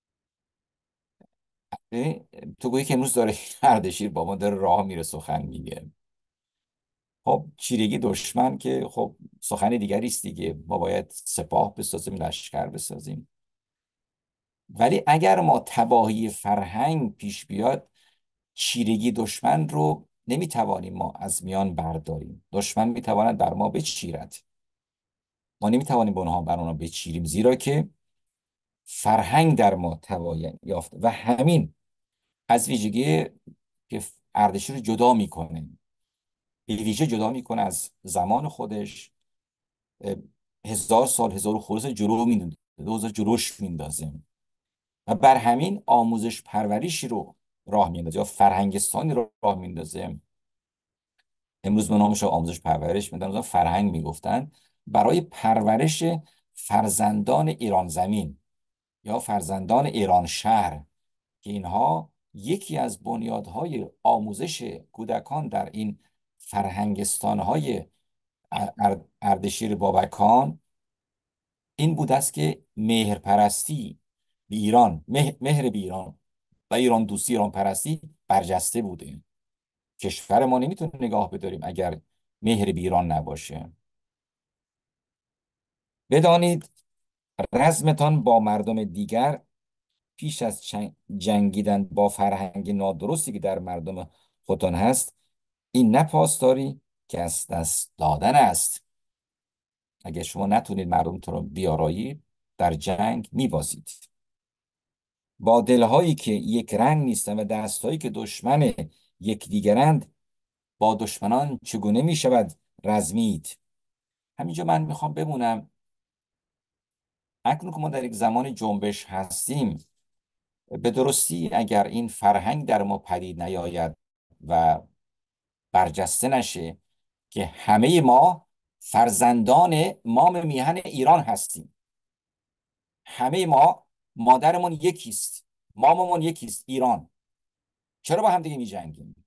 S2: اه، تو گویی که امروز داره اردشیر با ما داره راه میره سخن میگه. خب چیرگی دشمن که خب سخن دیگری است دیگه، ما باید سپاه بسازیم، لشکر بسازیم. ولی اگر ما تباهی فرهنگ پیش بیاد، چیرگی دشمن رو نمیتوانیم ما از میان برداریم. دشمن میتواند بر ما بچیرد، ما نمیتوانیم به اونها بر اونها بچیریم، زیرا که فرهنگ در ما تباین یافته. و همین از ویژگی که اردشیر رو جدا میکنه، به ویژه جدا میکنه از زمان خودش. اه، هزار سال، هزار خورده جلو میندازه، دوزار جلوش میندازه و بر همین آموزش پروریشی رو راه میندازه یا فرهنگستانی رو راه میندازه. امروز به نامش رو آموزش پرورش میدن، مثلا فرهنگ میگفتن، برای پرورش فرزندان ایران زمین یا فرزندان ایران شهر، که اینها یکی از بنیادهای آموزش کودکان در این فرهنگستانهای ار- اردشیر بابکان این بود است که مهرپرستی به ایران، مه- مهر به ایران و ایران دوستی، ایران پرستی برجسته بوده. کشور ما نمیتونه نگاه بداریم اگر مهر به ایران نباشه. بدانید رزمتان با مردم دیگر پیش از چن- جنگیدن با فرهنگ نادرستی که در مردم خودتان هست، این نه پاسداری که از دست دادن است. اگر شما نتونید مردمتون رو بیارایید، در جنگ میبازید. با دلهایی که یک رنگ نیستند و دستهایی که دشمن یکدیگرند، با دشمنان چگونه می شود رزمید؟ همینجا من میخوام بمونم. اکنون که ما در یک زمان جنبش هستیم، به درستی اگر این فرهنگ در ما پدید نیاید و برجسته نشه که همه ما فرزندان مام میهن ایران هستیم، همه ما مادرمون یکیست، ماممون یکیست، ایران، چرا با هم دیگه می جنگیم؟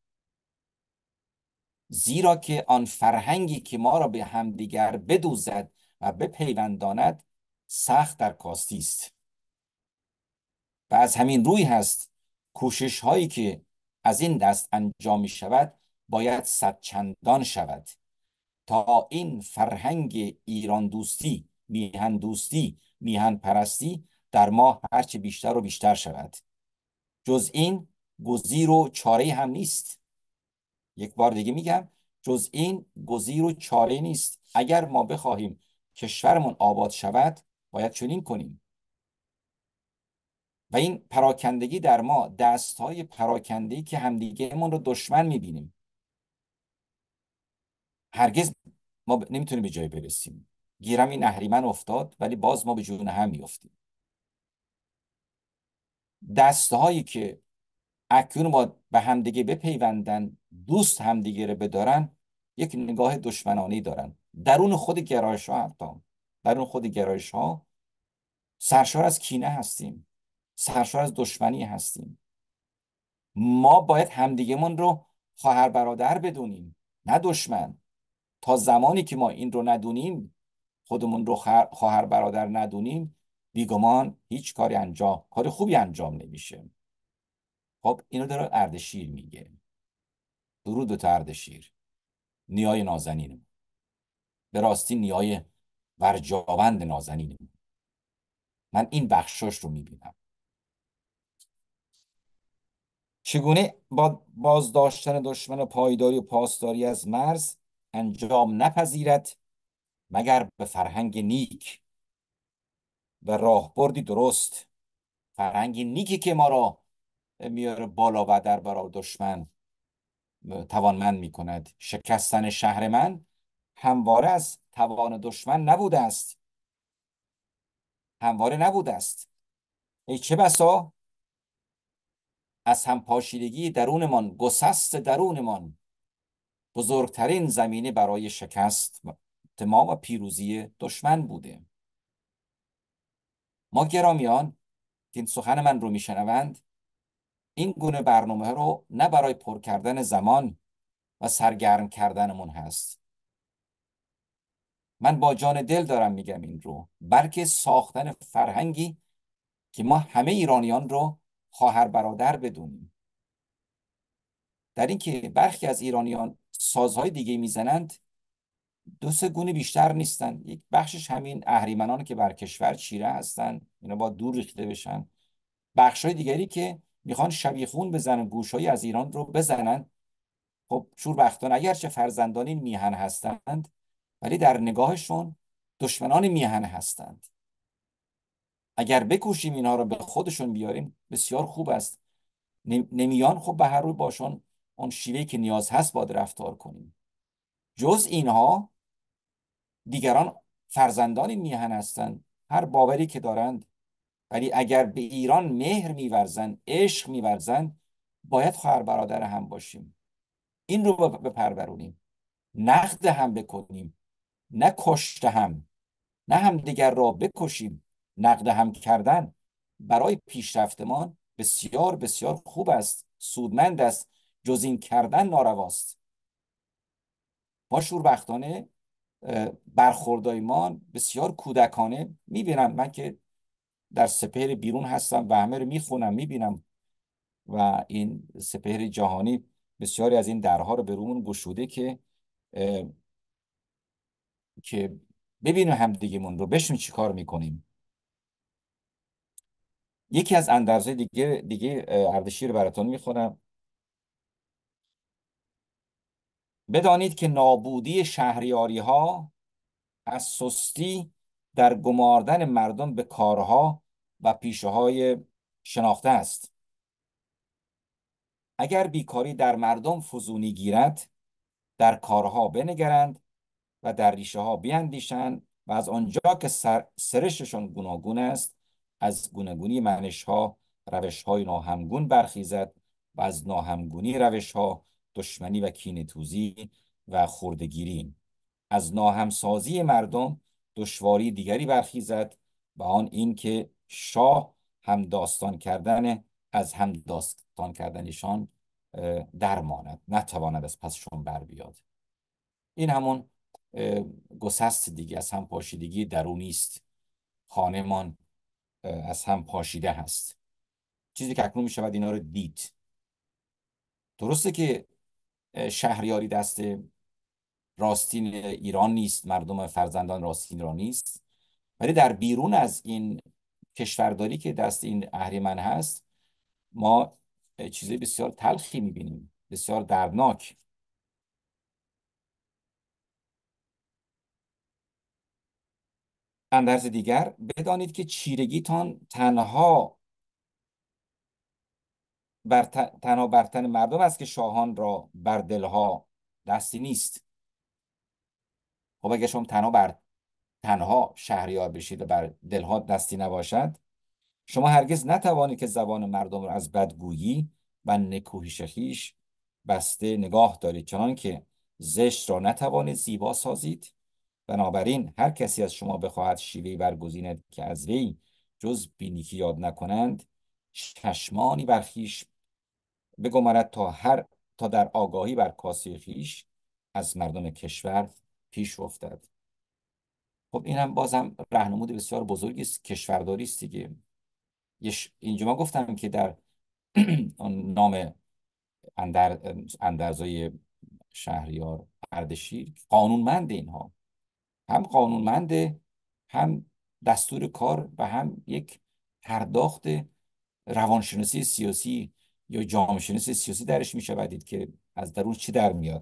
S2: زیرا که آن فرهنگی که ما را به همدیگر بدوزد و بپیونداند سخت در کاستی است و از همین روی هست کوشش هایی که از این دست انجام می شود باید صد چندان شود تا این فرهنگ ایران دوستی، میهن دوستی، میهن پرستی در ما هرچه بیشتر و بیشتر شود. جز این گزیر و چاره هم نیست. یک بار دیگه میگم، جز این گزیر و چاره نیست. اگر ما بخواهیم کشورمون آباد شود باید چنین کنیم. و این پراکندگی در ما، دستهای پراکندگی که همدیگه من رو دشمن میبینیم، هرگز ما ب... نمیتونیم به جای برسیم. گیرم این اهریمن افتاد ولی باز ما به جون هم میافتیم. دستهایی که اکنون با به همدیگه بپیوندن، دوست همدیگه رو بدارن، یک نگاه دشمنانی دارن. درون خود گرایش ها، حتی درون خود گرایش ها سرشار از کینه هستیم، سرشار از دشمنی هستیم. ما باید همدیگه‌مون رو خواهر برادر بدونیم، نه دشمن. تا زمانی که ما این رو ندونیم، خودمون رو خواهر برادر ندونیم، بیگمان هیچ کاری انجام، کار خوبی انجام نمیشه. خب اینو داره اردشیر میگه. درود تا اردشیر، نیای نازنینم، به راستی نیای ورجاوند نازنینم. من این بخشش رو میبینم. چگونه با بازداشتن دشمن و پایداری و پاسداری از مرز انجام نپذیرد مگر به فرهنگ نیک و راهبردی درست. فرهنگ نیکی که ما را میاره بالا و در برابر دشمن توانمند میکند. شکستن شهر من همواره از توان دشمن نبوده است، همواره نبوده است. ای چه بسا از همپاشیدگی درونمان، گسست درونمان، بزرگترین زمینه برای شکست ما و پیروزی دشمن بوده. ما گرامیان که این سخن من رو میشنوند، این گونه برنامه رو نه برای پر کردن زمان و سرگرم کردنمون هست، من با جان دل دارم میگم این رو، بلکه ساختن فرهنگی که ما همه ایرانیان رو خواهر برادر بدونیم. در این که برخی از ایرانیان سازهای دیگه میزنند، دو سه گونه بیشتر نیستن. یک بخشش همین اهریمنان که بر کشور چیره هستن، اینا با دور ریخته بشن. بخشای دیگری که میخوان شبیخون بزنن، گوشایی از ایران رو بزنن. خب شوربختانه اگرچه فرزندان این میهن هستند، ولی در نگاهشون دشمنان میهن هستند. اگر بکوشیم اینها رو به خودشون بیاریم بسیار خوب است. نمیان خب به هر روی باشون اون شیوهی که نیاز هست باید رفتار کنیم. جز اینها دیگران فرزندان میهن هستند، هر باوری که دارند، ولی اگر به ایران مهر میورزند، عشق میورزند، باید خواهر برادر هم باشیم، این رو بپرورونیم، نقد هم بکنیم، نه کشت هم، نه هم دیگر را بکشیم. نقد هم کردن برای پیشرفتمان بسیار بسیار خوب است، سودمند است، جز این کردن نارواست. ما شوربختانه برخوردایمان بسیار کودکانه میبینم، من که در سپهر بیرون هستم و همه رو میخونم میبینم و این سپهر جهانی بسیاری از این درها رو به رومون گشوده که که ببینیم هم دیگه‌مون رو، بشنویم چی کار میکنیم. یکی از اندرزهای دیگه دیگه اردشیر براتون میخونم. بدانید که نابودی شهریاری ها از سستی در گماردن مردم به کارها و پیشه های شناخته است. اگر بیکاری در مردم فزونی گیرد، در کارها بنگرند و در ریشه ها بیندیشند و از آنجا که سر سرششان گوناگون است، از گوناگونی منش ها روش های ناهمگون برخیزد و از ناهمگونی روش ها دشمنی و کینه توزی و خردگیری، از ناهمسازی مردم دشواری دیگری برخیزد و آن این که شاه هم داستان کردن از هم داستان کردنشان درماند، نتواند از پسشون بر بیاد. این همون گسست دیگه، از هم پاشیدگی درونی است. خانمان از هم پاشیده هست، چیزی که اکنون می شود اینا رو دید. درسته که شهریاری دست راستین ایران نیست، مردم فرزندان راستین ایران نیست، ولی در بیرون از این کشورداری که دست این اهریمن هست، ما چیزای بسیار تلخی میبینیم، بسیار دردناک. اندرز دیگر، بدانید که چیرگیتان تنها بر تنها بر تن مردم است که شاهان را بر دلها دستی نیست. خب اگر شما تنها بر تنها شهریار بشید و بر دلها دستی نباشد، شما هرگز نتوانید که زبان مردم را از بدگویی و نکوهش خویش بسته نگاه دارید، چنان که زشت را نتوانید زیبا سازید. بنابراین هر کسی از شما بخواهد شیوهی برگزیند که از وی جز بینیکی یاد نکنند، چشمانی بر خویش بگمارد تا هر تا در آگاهی بر کاسه خویش از مردم کشور پیش افتد. خب این هم بازم راهنمود بسیار بزرگی است، کشورداری است دیگه. اینجا ما گفتم که در نام اندر اندرزای شهریار اردشیر قانونمند، اینها هم قانونمنده، هم دستور کار و هم یک پرداخت روانشناسی سیاسی یا جامعه شناسی سیاسی درش می شود که از درون چی در میاد،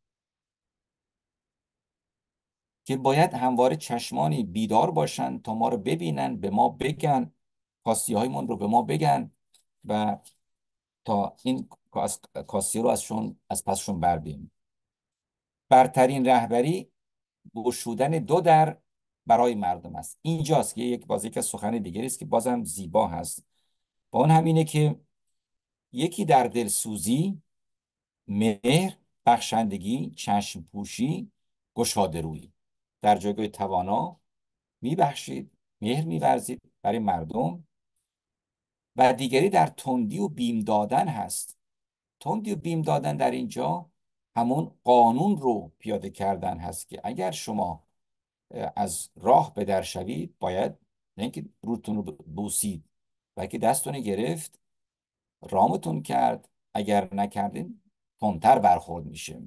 S2: که باید همواره چشمانی بیدار باشن تا ما رو ببینن، به ما بگن، کاستی هایمون رو به ما بگن و تا این کاستی رو ازشون از پسشون بر بیم. برترین رهبری گشودن دو در برای مردم است. اینجاست که یک باز یک از سخن دیگری است که بازم زیبا هست، با اون همینه که یکی در دلسوزی، مهر، بخشندگی، چشم پوشی، گشاده رویی. در جایگاه توانا میبخشید، مهر میورزید برای مردم. و دیگری در تندی و بیم دادن هست. تندی و بیم دادن در اینجا همون قانون رو پیاده کردن هست که اگر شما از راه به در شوید، باید نه اینکه روتون رو بوسید، بلکه دستتون گرفت، رامتون کرد، اگر نکردین تندتر برخورد میشه.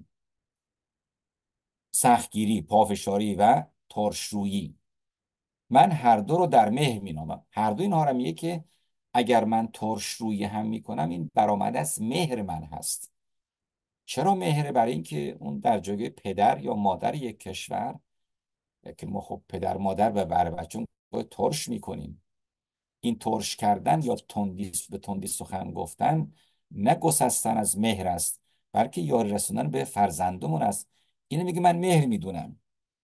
S2: سختگیری، پافشاری و ترشرویی. من هر دو رو در مهر مینامم. هر دو اینها رو میگه که اگر من ترشرویی هم میکنم، این برآمده از مهر من هست. چرا مهره؟ برای اینکه اون در جایگاه پدر یا مادر یک کشور، که ما خب پدر مادر و بر بچون ترش میکنیم. این ترش کردن یا تندی به تندی سخن گفتن نه گسستن از مهر است، بلکه یاری رسوندن به فرزندمون است. اینو میگه من مهر میدونم.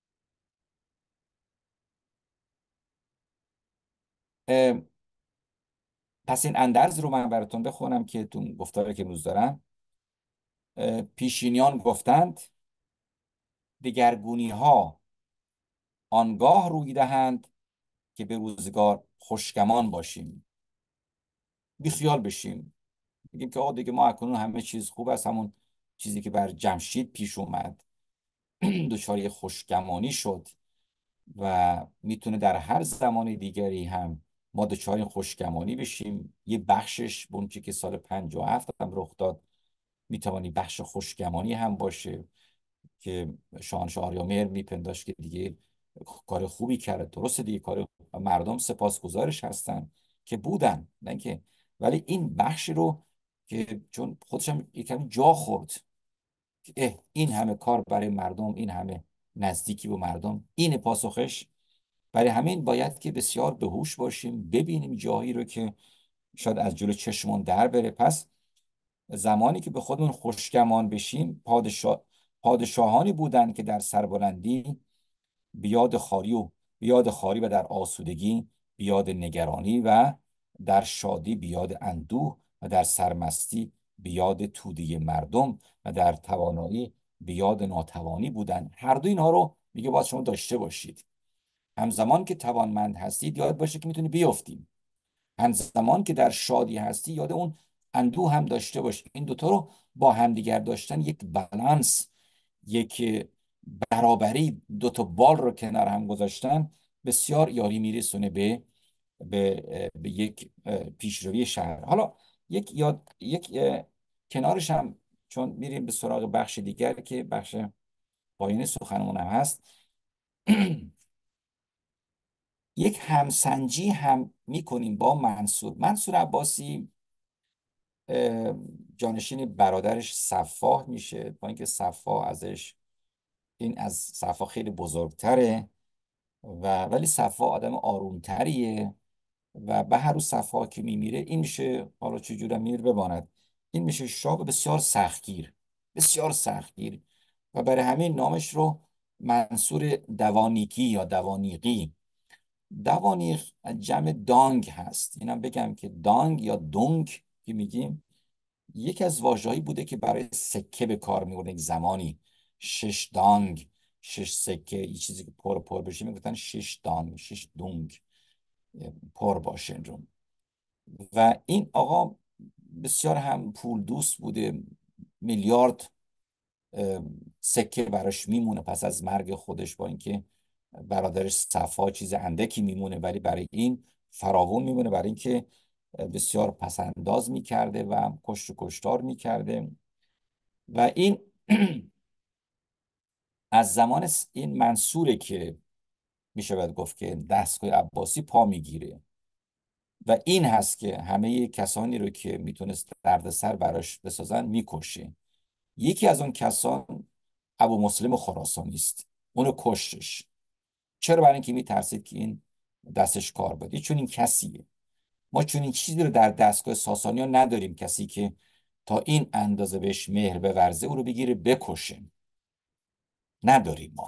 S2: پس این اندرز رو من براتون بخونم که تو گفتاره که امروز دارم. اه، پیشینیان گفتند دگرگونی ها آنگاه روی دهند که به روزگار خوشگمان باشیم. بیخیال بشیم، بگیم که آقا دیگه ما اکنون همه چیز خوب است، همون چیزی که بر جمشید پیش اومد دچار خوشگمانی شد و میتونه در هر زمان دیگری هم ما دچار این خوشگمانی بشیم. یه بخشش به اون چیزی که سال پنجاه و هفت هم رخ داد میتوانی بخش خوشگمانی هم باشه که شاهنشاه آریامهر میپنداشت که دیگه کار خوبی کرد. درسته دیگه، کار مردم سپاسگزارش هستن که بودن، نه اینکه. ولی این بخش رو که چون خودش هم یکم جا خورد که اه این همه کار برای مردم، این همه نزدیکی به مردم، این پاسخش. برای همین باید که بسیار به هوش باشیم، ببینیم جاهایی رو که شاید از جلو چشمون در بره. پس زمانی که به خودمون خوشگمان بشیم، پادشاه پادشاهانی بودن که در سربلندی بیاد خاری و بیاد خاری و در آسودگی بیاد نگرانی و در شادی بیاد اندوه و در سرمستی بیاد تودی مردم و در توانایی بیاد ناتوانی بودن. هر دو اینها رو میگه باید شما داشته باشید. همزمان که توانمند هستید یاد باشه که میتونی بیافتیم، همزمان که در شادی هستی یاد اون اندوه هم داشته باش. این دوتا رو با همدیگر داشتن، یک بالانس، یک برابری، دوتا بال رو کنار هم گذاشتن بسیار یاری میرسونه به به, به یک پیشروی شهر. حالا یک یاد یک کنارش هم، چون میریم به سراغ بخش دیگر که بخش پایین سخنمون هم هست یک همسنجی هم میکنیم با منصور. منصور عباسی جانشین برادرش صفاح میشه، با اینکه صفاح ازش این از صفاح خیلی بزرگتره و ولی صفاح آدم آرومتریه و به هر روز صفاح که میمیره این میشه، حالا چجوری میره بماند، این میشه شاه بسیار سختگیر، بسیار سختگیر و برای همین نامش رو منصور دوانیکی یا دوانیقی. دوانیق جمع دانگ هست. اینم بگم که دانگ یا دونگ که میگیم یکی از واژه‌هایی بوده که برای سکه به کار می‌برد. یک زمانی شش دانگ، شش سکه، این چیزی که پر پر بشه میگفتن شش دانگ، شش دونگ، پر باشه رو. و این آقا بسیار هم پول دوست بوده، میلیارد سکه براش میمونه پس از مرگ خودش، با اینکه برادرش صفا چیز اندکی میمونه ولی برای این فراوون میمونه، برای اینکه بسیار پسنداز میکرده و کشت و کشتار میکرده. و این از زمان این منصوره که میشه باید گفت که دستگاه عباسی پا میگیره و این هست که همه کسانی رو که میتونست دردسر براش بسازن میکشه. یکی از اون کسان ابو مسلم خراسانی است، اونو کشتش. چرا؟ برای اینکه میترسید که این دستش کار بده. چون این کسیه، ما چون این چیزی رو در دستگاه ساسانی ها نداریم، کسی که تا این اندازه بهش مهر بورزه او رو بگیره بکشه، نداریم ما.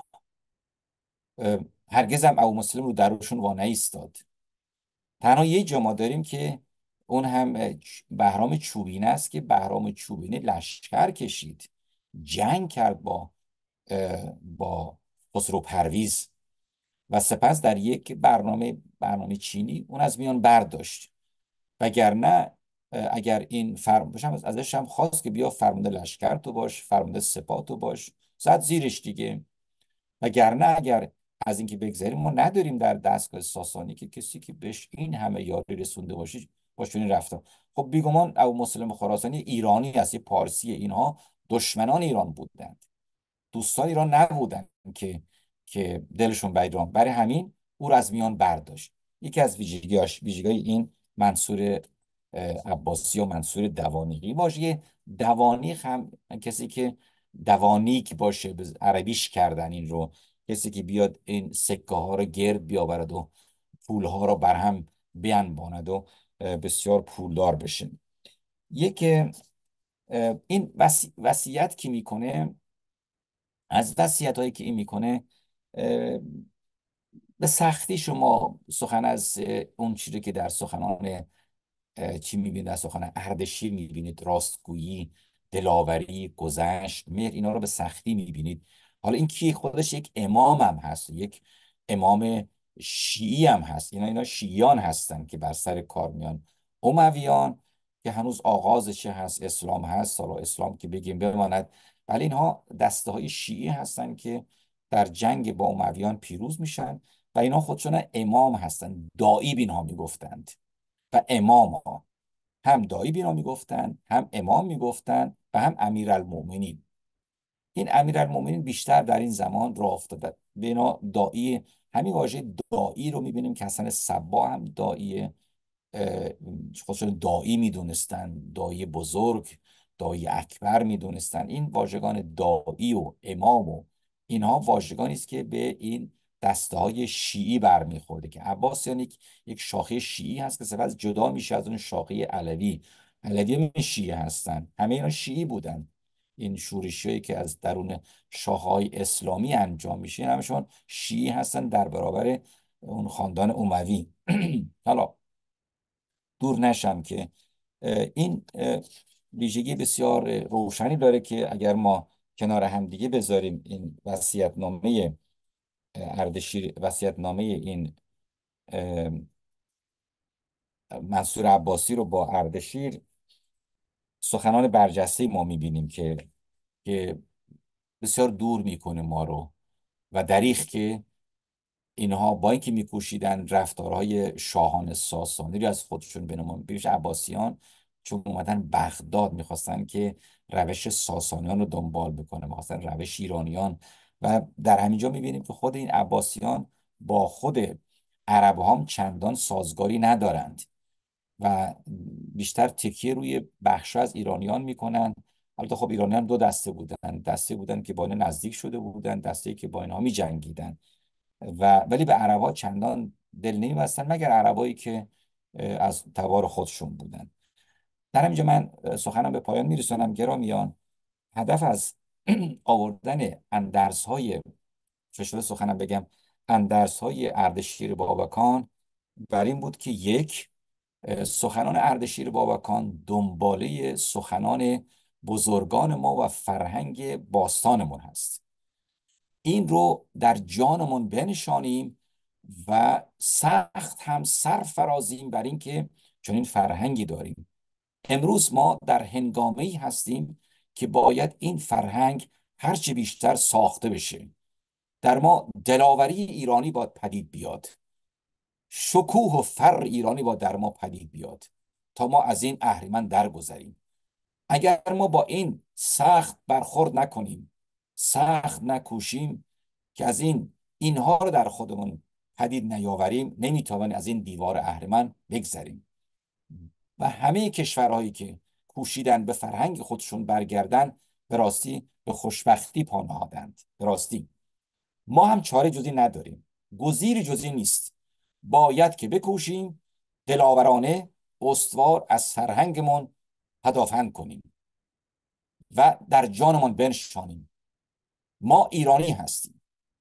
S2: هرگز هم ابو مسلم رو درشون وا نایستاد. تنها یه جا ما داریم که اون هم بهرام چوبینه است که بهرام چوبینه لشکر کشید، جنگ کرد با با خسرو پرویز و سپس در یک برنامه برنامه چینی اون از میان برداشت. وگرنه اگر این فرم باشم ازش هم خواست که بیا فرمانده لشکر تو باش، فرمانده سپاه تو باش، زد زیرش دیگه. وگرنه اگر از اینکه بگذاریم ما نداریم در دستگاه ساسانی که کسی که بهش این همه یاری رسونده باشه باشونی رفتن. خب بیگمان ابو مسلم خراسانی ایرانی است، یه پارسی. اینها دشمنان ایران بودند، دوستان ایران نبودن که که دلشون به ایران، برای همین او را از میان برداشت. یکی از ویژگیاش ویژگی این منصور عباسی و منصور دوانیقی. واژه دوانیق هم کسی که دوانیک باشه، به عربیش کردن این رو، کسی که بیاد این سکه ها رو گرد بیاورد و پول ها رو برهم بیانباند و بسیار پولدار بشه. یک این وصی... وصیت که میکنه، از وصیت هایی که این میکنه به سختی شما سخن از اون چیزی که در سخنان چی میبینید، در سخن اردشیر میبینید، راستگویی، دلاوری، گذشت، مهر، اینا رو به سختی میبینید. حالا این کی؟ خودش یک امام هم هست، یک امام شیعی هم هست. اینا اینا شیعیان هستن که بر سر کار میان. امویان که هنوز آغازش هست، اسلام هست، سالا اسلام که بگیم بماند، ولی اینها دسته های شیعی هستن که در جنگ با امویان پیروز میشن و اینا خودشون امام هستن. داعی به اینها میگفتند و امام ها هم دایی بینا میگفتن، هم امام میگفتن و هم امیرالمومنین. این امیرالمومنین بیشتر در این زمان راه افتاده. بینا دایی، همین واژه دایی رو میبینیم که حسن صبا هم داییه، خودشون دایی میدونستن، دایی بزرگ، دایی اکبر میدونستن. این واژگان دایی و امام و اینها واژگانی است که به این دسته های شیعی برمیخورده که عباسیان یک یک شاخه شیعی هست که سپس جدا میشه از اون شاخه علوی. علوی هم شیعه هستن، همه اینا شیعی بودن. این شورشی که از درون شاخه های اسلامی انجام میشه همشون شیعی هستن در برابر اون خاندان اموی. حالا دور نشم که این ویژگی بسیار روشنی داره که اگر ما کنار هم دیگه بذاریم این وصیت‌نامه اردشیر، وصیت‌نامه این منصور عباسی رو با اردشیر، سخنان برجسته ما میبینیم که که بسیار دور میکنه ما رو و دریغ که اینها با اینکه میکوشیدن رفتارهای شاهان ساسانی رو از خودشون بنمون، بیش عباسیان چون اومدن بغداد میخواستن که روش ساسانیان رو دنبال بکنه، میخواستن روش ایرانیان، و در همینجا میبینیم که خود این عباسیان با خود عرب هم چندان سازگاری ندارند و بیشتر تکیه روی بخش از ایرانیان میکنن. البته خب ایرانیان دو دسته بودن، دسته بودن که با اینا نزدیک شده بودن، دسته که با اینها میجنگیدن، و ولی به عربا چندان دل نمی‌بستن مگر عربایی که از تبار خودشون بودن. در همینجا من سخنم به پایان میرسونم گرامیان. هدف از آوردن اندرس‌های، چه شده سخنم بگم، اندرس‌های اردشیر بابکان بر این بود که یک، سخنان اردشیر بابکان دنباله سخنان بزرگان ما و فرهنگ باستانمون هست. این رو در جانمون بنشانیم و سخت هم سرفرازیم بر این که چنین فرهنگی داریم. امروز ما در هنگامه‌ای هستیم که باید این فرهنگ هرچه بیشتر ساخته بشه. در ما دلاوری ایرانی باید پدید بیاد، شکوه و فر ایرانی باید در ما پدید بیاد تا ما از این اهریمن درگذریم. اگر ما با این سخت برخورد نکنیم، سخت نکوشیم که از این اینها رو در خودمون پدید نیاوریم، نمیتوانیم از این دیوار اهرمن بگذریم. و همه کشورهایی که کوشیدن به فرهنگ خودشون برگردن به راستی به خوشبختی پا نهادند. به راستی ما هم چاره جزی نداریم، گزیری جزی نیست، باید که بکوشیم دلاورانه استوار از فرهنگمون پدافند کنیم و در جانمون بنشانیم. ما ایرانی هستیم،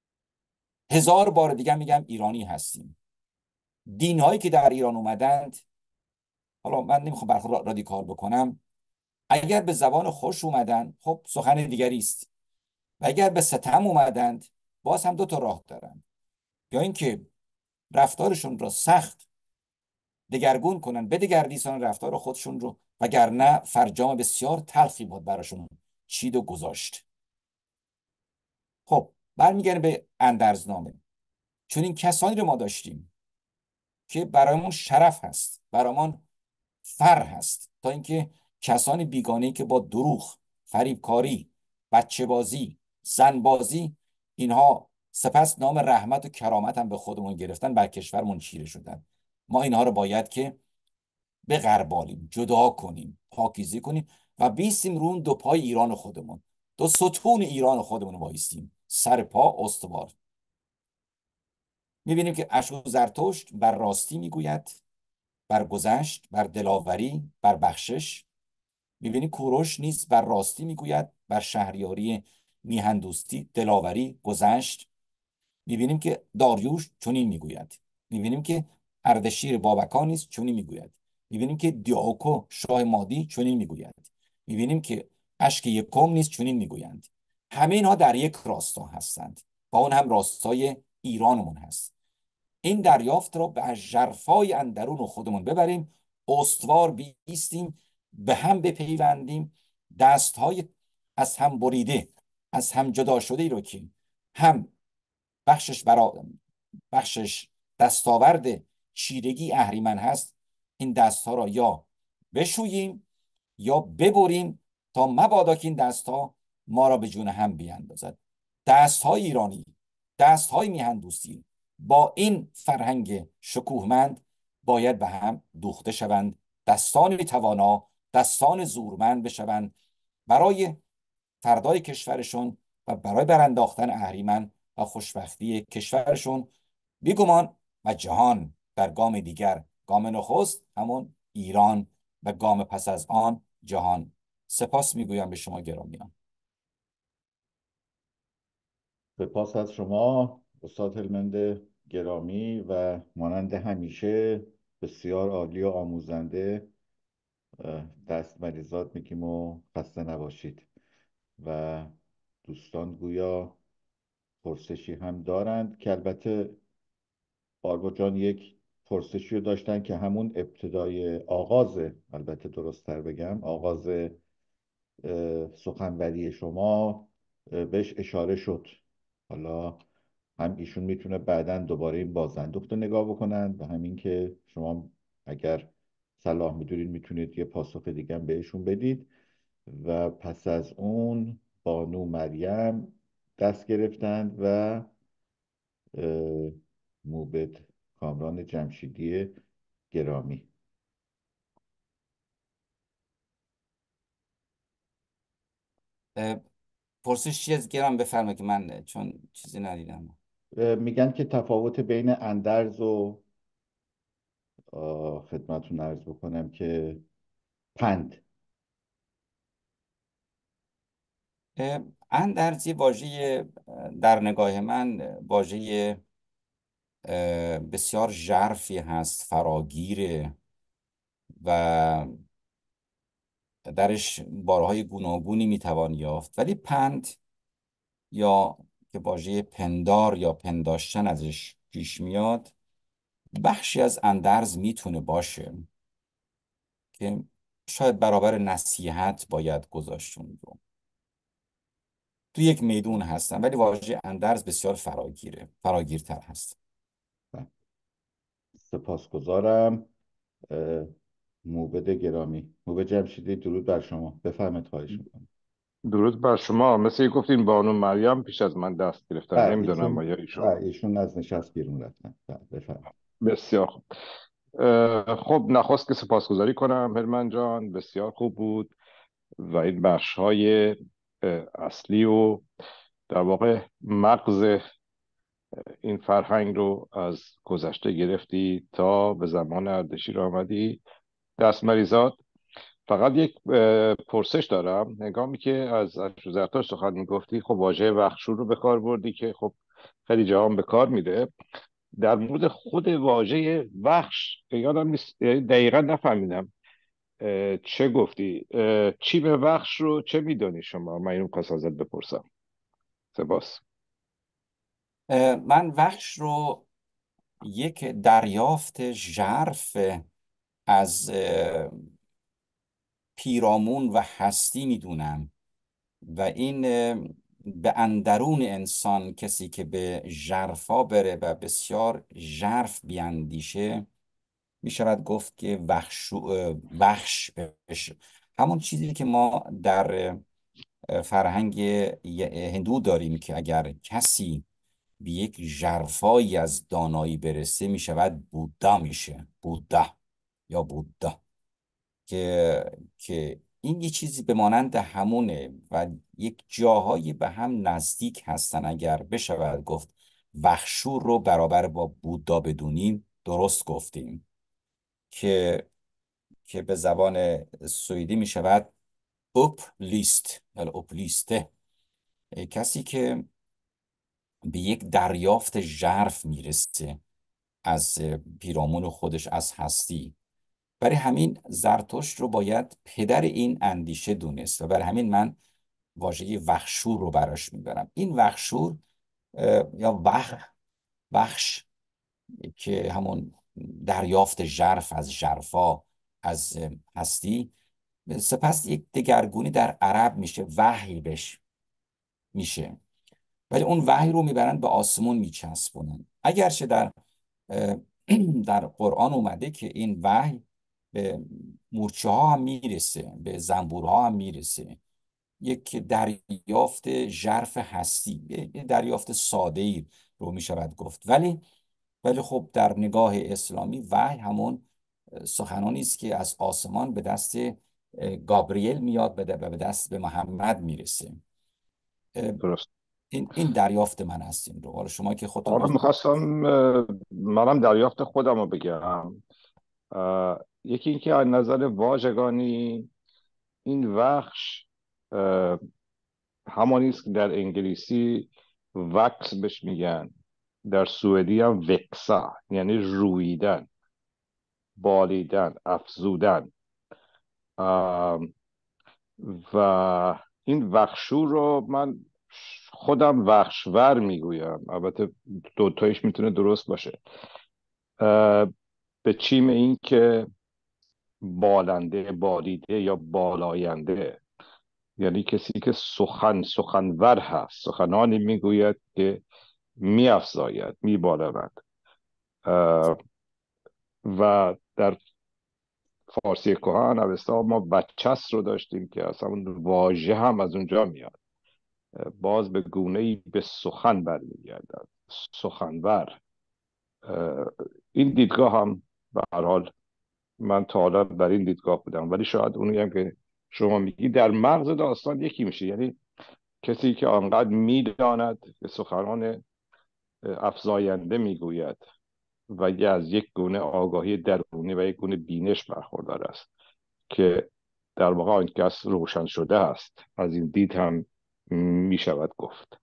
S2: هزار بار دیگه میگم ایرانی هستیم. دینهایی که در ایران اومدند، حالا من نمیخوام برخورد رادیکال بکنم، اگر به زبان خوش اومدن خب سخن دیگری است، و اگر به ستم اومدند باز هم دو تا راه دارند، یا اینکه رفتارشون را سخت دگرگون کنن، بدگردیسان رفتار خودشون رو، وگرنه فرجام بسیار تلخی بود براشون چید و گذاشت. خب برمیگردیم به اندرزنامه. چون این کسانی رو ما داشتیم که برایمون شرف هست، برایمون فر هست، تا اینکه کسانی بیگانه‌ای که با دروغ، فریبکاری، بچه بازی، زن بازی، اینها سپس نام رحمت و کرامت هم به خودمون گرفتن، بر کشورمون چیره شدن. ما اینها رو باید که بغربالیم، جدا کنیم، پاکیزه کنیم و بیستیم رون دو پای ایران خودمون، دو ستون ایران خودمون بایستیم سر پا استوار. میبینیم که اشو زرتشت بر راستی میگوید، بر گذشت، بر دلاوری، بر بخشش. میبینیم کوروش نیز بر راستی میگوید، بر شهریاری میهندوستی، دلاوری، گذشت. میبینیم که داریوش چنین میگوید. میبینیم که اردشیر بابکان نیز چنین میگوید. میبینیم که دیاکو شاه مادی چنین میگوید. میبینیم که اشک یکم نیز چنین میگویند. همه اینها در یک راستا هستند و اون هم راستای ایرانمون هست. این دریافت را به ژرفای اندرون خودمون ببریم، استوار بیستیم، به هم بپیوندیم، دستهای از هم بریده، از هم جدا شده ای رو که هم بخشش برا بخشش دستاورد چیرگی اهریمن هست، این دستها را یا بشوییم یا ببریم تا مبادا که این دستها ما را به جون هم بیاندازد. دستهای ایرانی، دستهای میهندوستی با این فرهنگ شکوهمند باید به هم دوخته شوند، دستان توانا، دستان زورمند بشوند برای فردای کشورشون و برای برانداختن اهریمن و خوشبختی کشورشون. بیگمان و جهان در گام دیگر، گام نخست همون ایران و گام پس از آن جهان. سپاس میگویم به شما گرامیان.
S1: سپاس از شما استاد هلمند گرامی و مانند همیشه بسیار عالی و آموزنده. دست مریضات میگیم و خسته نباشید. و دوستان گویا پرسشی هم دارند که البته آروا جان یک پرسشی رو داشتن که همون ابتدای آغاز، البته درست‌تر بگم آغاز سخنوری شما بهش اشاره شد. حالا هم ایشون میتونه بعدا دوباره این بازندوخت رو نگاه بکنن و همین که شما اگر صلاح میدونید میتونید یه پاسخ دیگه هم بهشون بدید. و پس از اون بانو مریم دست گرفتند و موبد کامران جمشیدی گرامی.
S2: پرسش چی از گرام بفرما که من چون چیزی ندیدم.
S1: میگن که تفاوت بین اندرز و خدمتون عرض بکنم که پند.
S2: اندرز یه واژه در نگاه من واژه بسیار ژرفی هست، فراگیره و درش بارهای گوناگونی میتوان یافت. ولی پند یا که واژه پندار یا پنداشتن ازش پیش میاد، بخشی از اندرز میتونه باشه که شاید برابر نصیحت باید گذاشت اون رو. تو یک میدون هستن ولی واژه اندرز بسیار فراگیره، فراگیرتر هست.
S1: سپاسگزارم. موبد گرامی، موبد جمشیدی، درود بر شما. بفرمایید، خواهش میکنم.
S4: درود بر شما. مثل گفتین بانو مریم پیش از من دست گرفتن،
S1: بله
S4: نمیدونم
S1: ایشون
S4: آیا ایشون.
S1: بله ایشون از نشست بیرون رفتن. بله بفرمایید.
S4: بسیار خوب. خب نخواست که سپاسگزاری کنم هرمن جان، بسیار خوب بود و این بخش های اصلی و در واقع مغز این فرهنگ رو از گذشته گرفتی تا به زمان اردشیر آمدی. دست مریزاد. فقط یک پرسش دارم. هنگامی که از زرتشت سخن میگفتی، خب واژه وخشور رو به کار بردی که خب خیلی جهان به کار میده. در مورد خود واژه وخش یادم نیست، دقیقا نفهمیدم چه گفتی. چی به وخش رو چه میدانی شما؟ من اینو خواستم ازت بپرسم. سپاس.
S2: من وخش رو یک دریافت ژرف از پیرامون و هستی میدونم و این به اندرون انسان، کسی که به ژرفا بره و بسیار ژرف بیاندیشه، می شود گفت که وخش وخش بشه. همون چیزی که ما در فرهنگ هندو داریم که اگر کسی به یک ژرفایی از دانایی برسه می شود بودا، میشه بودا یا بودا، که که این یه چیزی به مانند همونه و یک جاهایی به هم نزدیک هستن. اگر بشود گفت وخشور رو برابر با بودا بدونیم، درست گفتیم. که که به زبان سوئدی می شود اوپ لیست یا اوپ لیسته، کسی که به یک دریافت ژرف میرسه از پیرامون خودش، از هستی. برای همین زرتشت رو باید پدر این اندیشه دونست و برای همین من واژه وخشور رو براش میبرم. این وخشور یا وخ بخش که همون دریافت ژرف از ژرفا، از هستی، سپس یک دگرگونی در عرب میشه وحی بش میشه، ولی اون وحی رو میبرن به آسمون میچسبونن. اگرچه در در قرآن اومده که این وحی به مورچه ها هم میرسه، به زنبورها هم میرسه، یک دریافت ژرف هستی، یک دریافت ساده ای رو میشود گفت. ولی ولی خب در نگاه اسلامی وحی همون سخنانی است که از آسمان به دست گابریل میاد و به دست به محمد میرسه.
S4: درست.
S2: این این دریافت من هست. این رو حالا شما که خودتون
S4: حالا
S2: آز...
S4: میخواستم منم دریافت خودم رو بگم. اه، یکی این که از نظر واژگانی این بخش اه، همانی است که در انگلیسی وکس بهش میگن، در سوئدی هم وکسا، یعنی رویدن، بالیدن، افزودن. اه، و این وخشور رو من خودم وخشور میگویم، البته دوتایش میتونه درست باشه. اه، به چیم این که بالنده، بالیده یا بالاینده، یعنی کسی که سخن سخنور هست، سخنانی میگوید که میافزاید، میبالد. و در فارسی کهن اوستا ما بچس رو داشتیم که اصلا اون واژه هم از اونجا میاد، باز به گونه‌ای به سخن برمیگردد، سخنور. این دیدگاه هم به هر حال من تا حالا بر این دیدگاه بودم، ولی شاید اونی هم که شما میگی در مغز داستان یکی میشه، یعنی کسی که آنقدر میداند که سخنان افزاینده میگوید و یه از یک گونه آگاهی درونی و یک گونه بینش برخوردار است که در واقع آن کس روشن شده است. از این دید هم میشود گفت.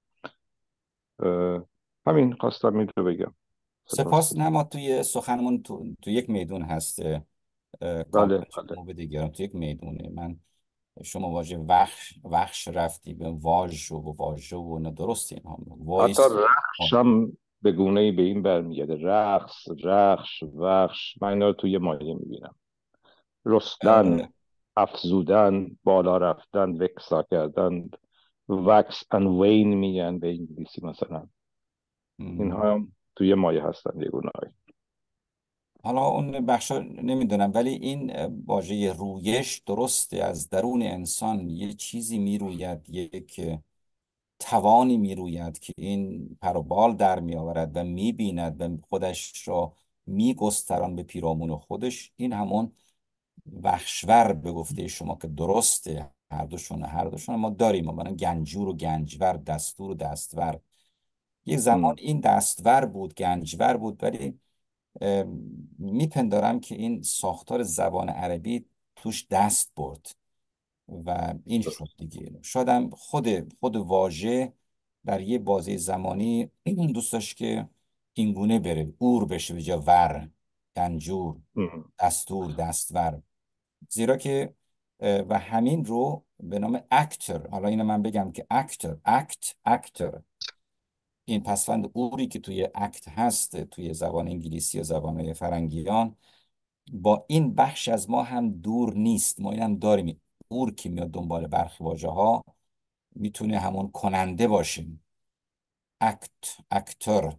S4: همین خواستم این رو بگم. سپاس.
S2: سپاس. نه ما توی سخنمون تو, تو یک میدون هست.
S4: بله
S2: کامران
S4: بله.
S2: شما بده گرم تو یک میدونه. من شما واژه وحش وحش رفتی به واژ و واژه و نه، درسته این هم
S4: حتی
S2: وایس.
S4: رخش هم به گونه‌ای به این برمیگرده، رقص، رخش، وخش. من اینا رو توی مایه میبینم. رستن، افزودن، بالا رفتن، وکسا کردن، وکس ان وین میگن به انگلیسی مثلا. اینها هم توی مایه هستن یه گونه‌ای.
S2: حالا اون بخشا نمیدونم، ولی این واژه رویش درسته، از درون انسان یه چیزی میروید، یک توانی میروید که این پر و بال در میآورد و میبیند و خودش را میگستران به پیرامون خودش. این همون وحشور به گفته شما که درسته، هر دوشون هر دوشون ما داریم. ما گنجور و گنجور، دستور و دستور. یک زمان این دستور بود، گنجور بود، ولی میپندارم که این ساختار زبان عربی توش دست برد و این شد دیگه. شادم خود خود واژه در یه بازه زمانی دوست داشت که اینگونه بره، اور بشه به جا ور، گنجور، دستور، دستور. زیرا که و همین رو به نام اکتر، حالا اینو من بگم که اکتر، اکت، اکتر، این پسوند اوری که توی اکت هست توی زبان انگلیسی و زبان فرنگیان، با این بخش از ما هم دور نیست. ما این هم داریم. اور که میاد دنبال برخی واژه ها میتونه همون کننده باشه. اکت، اکتر،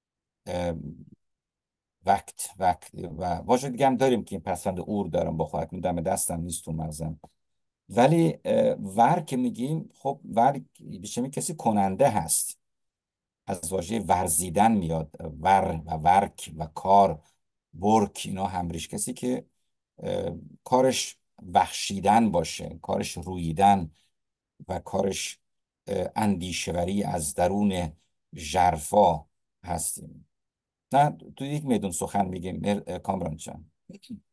S2: وقت، وقت و واژه دیگه هم داریم که این پسوند اور دارم با خودت دم دستم نیست تو مغزم. ولی ور که میگیم، خب ور بیشتر کسی کننده هست، از واژه ورزیدن میاد، ور و ورک و کار، برک، اینا همریش. کسی که کارش وحشیدن باشه، کارش رویدن و کارش اندیشوری از درون ژرفا هستیم. نه تو یک میدون سخن میگیم کامران جان.